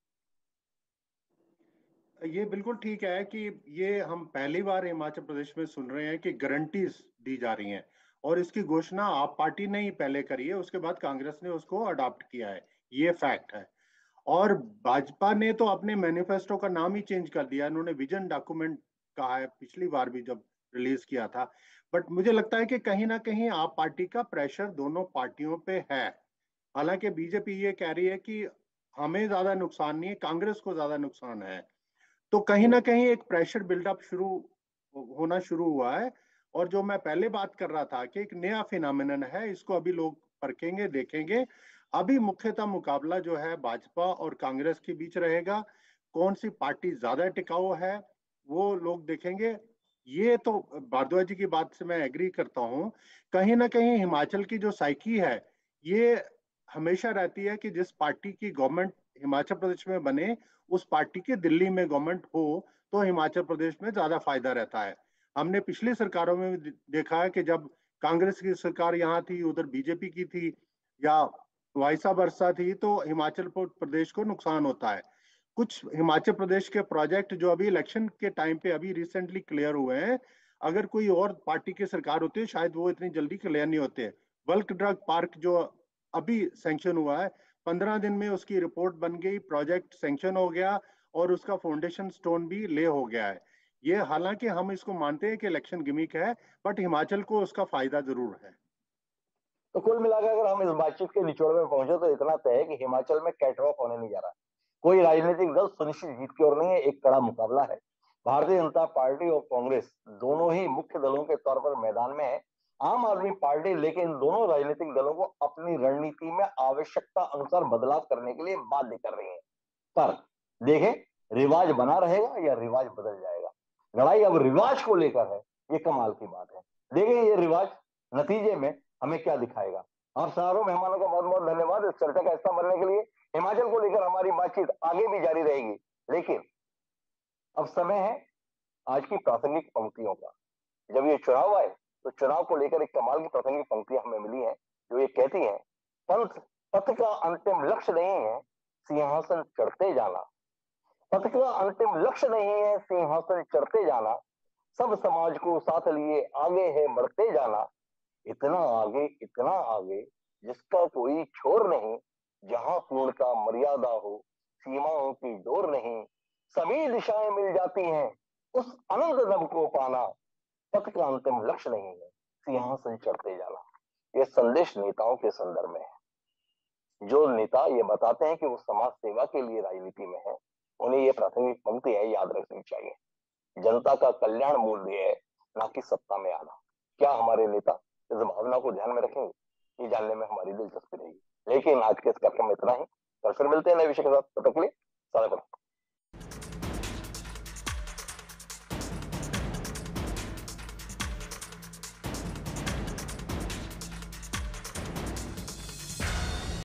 Speaker 4: ये बिल्कुल ठीक है कि ये हम पहली बार हिमाचल प्रदेश में सुन रहे हैं कि गारंटीज दी जा रही हैं, और इसकी घोषणा आप पार्टी ने ही पहले करी है, उसके बाद कांग्रेस ने उसको अडॉप्ट किया है, ये फैक्ट है। और भाजपा ने तो अपने मैनिफेस्टो का नाम ही चेंज कर दिया, इन्होंने विजन डॉक्यूमेंट कहा है पिछली बार भी जब रिलीज किया था। बट मुझे लगता है कि कहीं ना कहीं आप पार्टी का प्रेशर दोनों पार्टियों पे है। हालांकि बीजेपी ये कह रही है कि हमें ज्यादा नुकसान नहीं है, कांग्रेस को ज्यादा नुकसान है। तो कहीं ना कहीं एक प्रेशर बिल्डअप होना शुरू हुआ है। और जो मैं पहले बात कर रहा था कि एक नया फिनोमिनन है, इसको अभी लोग परखेंगे, देखेंगे। अभी मुख्यतः मुकाबला जो है भाजपा और कांग्रेस के बीच रहेगा। कौन सी पार्टी ज्यादा टिकाऊ है वो लोग देखेंगे। ये तो भारद्वाज जी की बात से मैं एग्री करता हूँ। कहीं ना कहीं हिमाचल की जो साइकी है, ये हमेशा रहती है कि जिस पार्टी की गवर्नमेंट हिमाचल प्रदेश में बने, उस पार्टी की दिल्ली में गवर्नमेंट हो तो हिमाचल प्रदेश में ज्यादा फायदा रहता है। हमने पिछली सरकारों में देखा है कि जब कांग्रेस की सरकार यहाँ थी, उधर बीजेपी की थी, या वाइसा वर्सा थी, तो हिमाचल प्रदेश को नुकसान होता है। कुछ हिमाचल प्रदेश के प्रोजेक्ट जो अभी इलेक्शन के टाइम पे अभी रिसेंटली क्लियर हुए हैं, अगर कोई और पार्टी की सरकार होती है शायद वो इतनी जल्दी क्लियर नहीं होते। बल्क ड्रग पार्क जो अभी सैंक्शन हुआ है, 15 दिन में उसकी रिपोर्ट बन गई, प्रोजेक्ट सैंक्शन हो गया और उसका फाउंडेशन स्टोन भी ले हो गया है। ये हालांकि हम इसको मानते हैं कि इलेक्शन गिमिक है, बट हिमाचल को उसका फायदा जरूर है।
Speaker 1: तो कुल मिलाकर अगर हम इस बातचीत के निचोड़ में पहुंचे तो इतना तय है कि हिमाचल में कैटवॉक होने नहीं जा रहा। कोई राजनीतिक दल सुनिश्चित जीत की ओर नहीं है, एक कड़ा मुकाबला है। भारतीय जनता पार्टी और कांग्रेस दोनों ही मुख्य दलों के तौर पर मैदान में है। आम आदमी पार्टी लेकिन इन दोनों राजनीतिक दलों को अपनी रणनीति में आवश्यकता अनुसार बदलाव करने के लिए बाध्य कर रही है। पर देखें, रिवाज बना रहेगा या रिवाज बदल जाएगा। लड़ाई अब रिवाज को लेकर है, ये कमाल की बात है। देखें ये रिवाज नतीजे में हमें क्या दिखाएगा। आप सारों मेहमानों का बहुत बहुत धन्यवाद इस चर्चा का हिस्सा बनने के लिए। हिमाचल को लेकर हमारी बातचीत आगे भी जारी रहेगी, लेकिन अब समय है आज की प्रासंगिक पंक्तियों का। जब ये चुनाव आए तो चुनाव को लेकर एक कमाल की प्रासंगिक पंक्तियां हमें मिली हैं, जो ये कहती हैं, पंथ पथ का अंतिम लक्ष्य नहीं है सिंहासन चढ़ते जाना। पथ का अंतिम लक्ष्य नहीं है सिंहासन चढ़ते जाना, सब समाज को साथ लिए आगे है बढ़ते जाना। इतना आगे जिसका कोई छोर नहीं, जहां पूर्ण का मर्यादा हो सीमाओं की डोर नहीं। सभी दिशाएं मिल जाती हैं उस अनंत नभ को पाना, पथ का अंतिम लक्ष्य नहीं है सिंहासन चढ़ते जाना। ये संदेश नेताओं के संदर्भ में है। जो नेता ये बताते हैं कि वो समाज सेवा के लिए राजनीति में है, उन्हें ये प्राथमिक पंक्ति है याद रखनी चाहिए। जनता का कल्याण मूल्य है, ना कि सत्ता में आना। क्या हमारे नेता इस भावना को ध्यान में रखेंगे, ये जानने में हमारी दिलचस्पी रहेगी। लेकिन आज के इस कार्यक्रम में इतना ही, कल फिर मिलते हैं नए विषय के साथ। तब तक के लिए सदा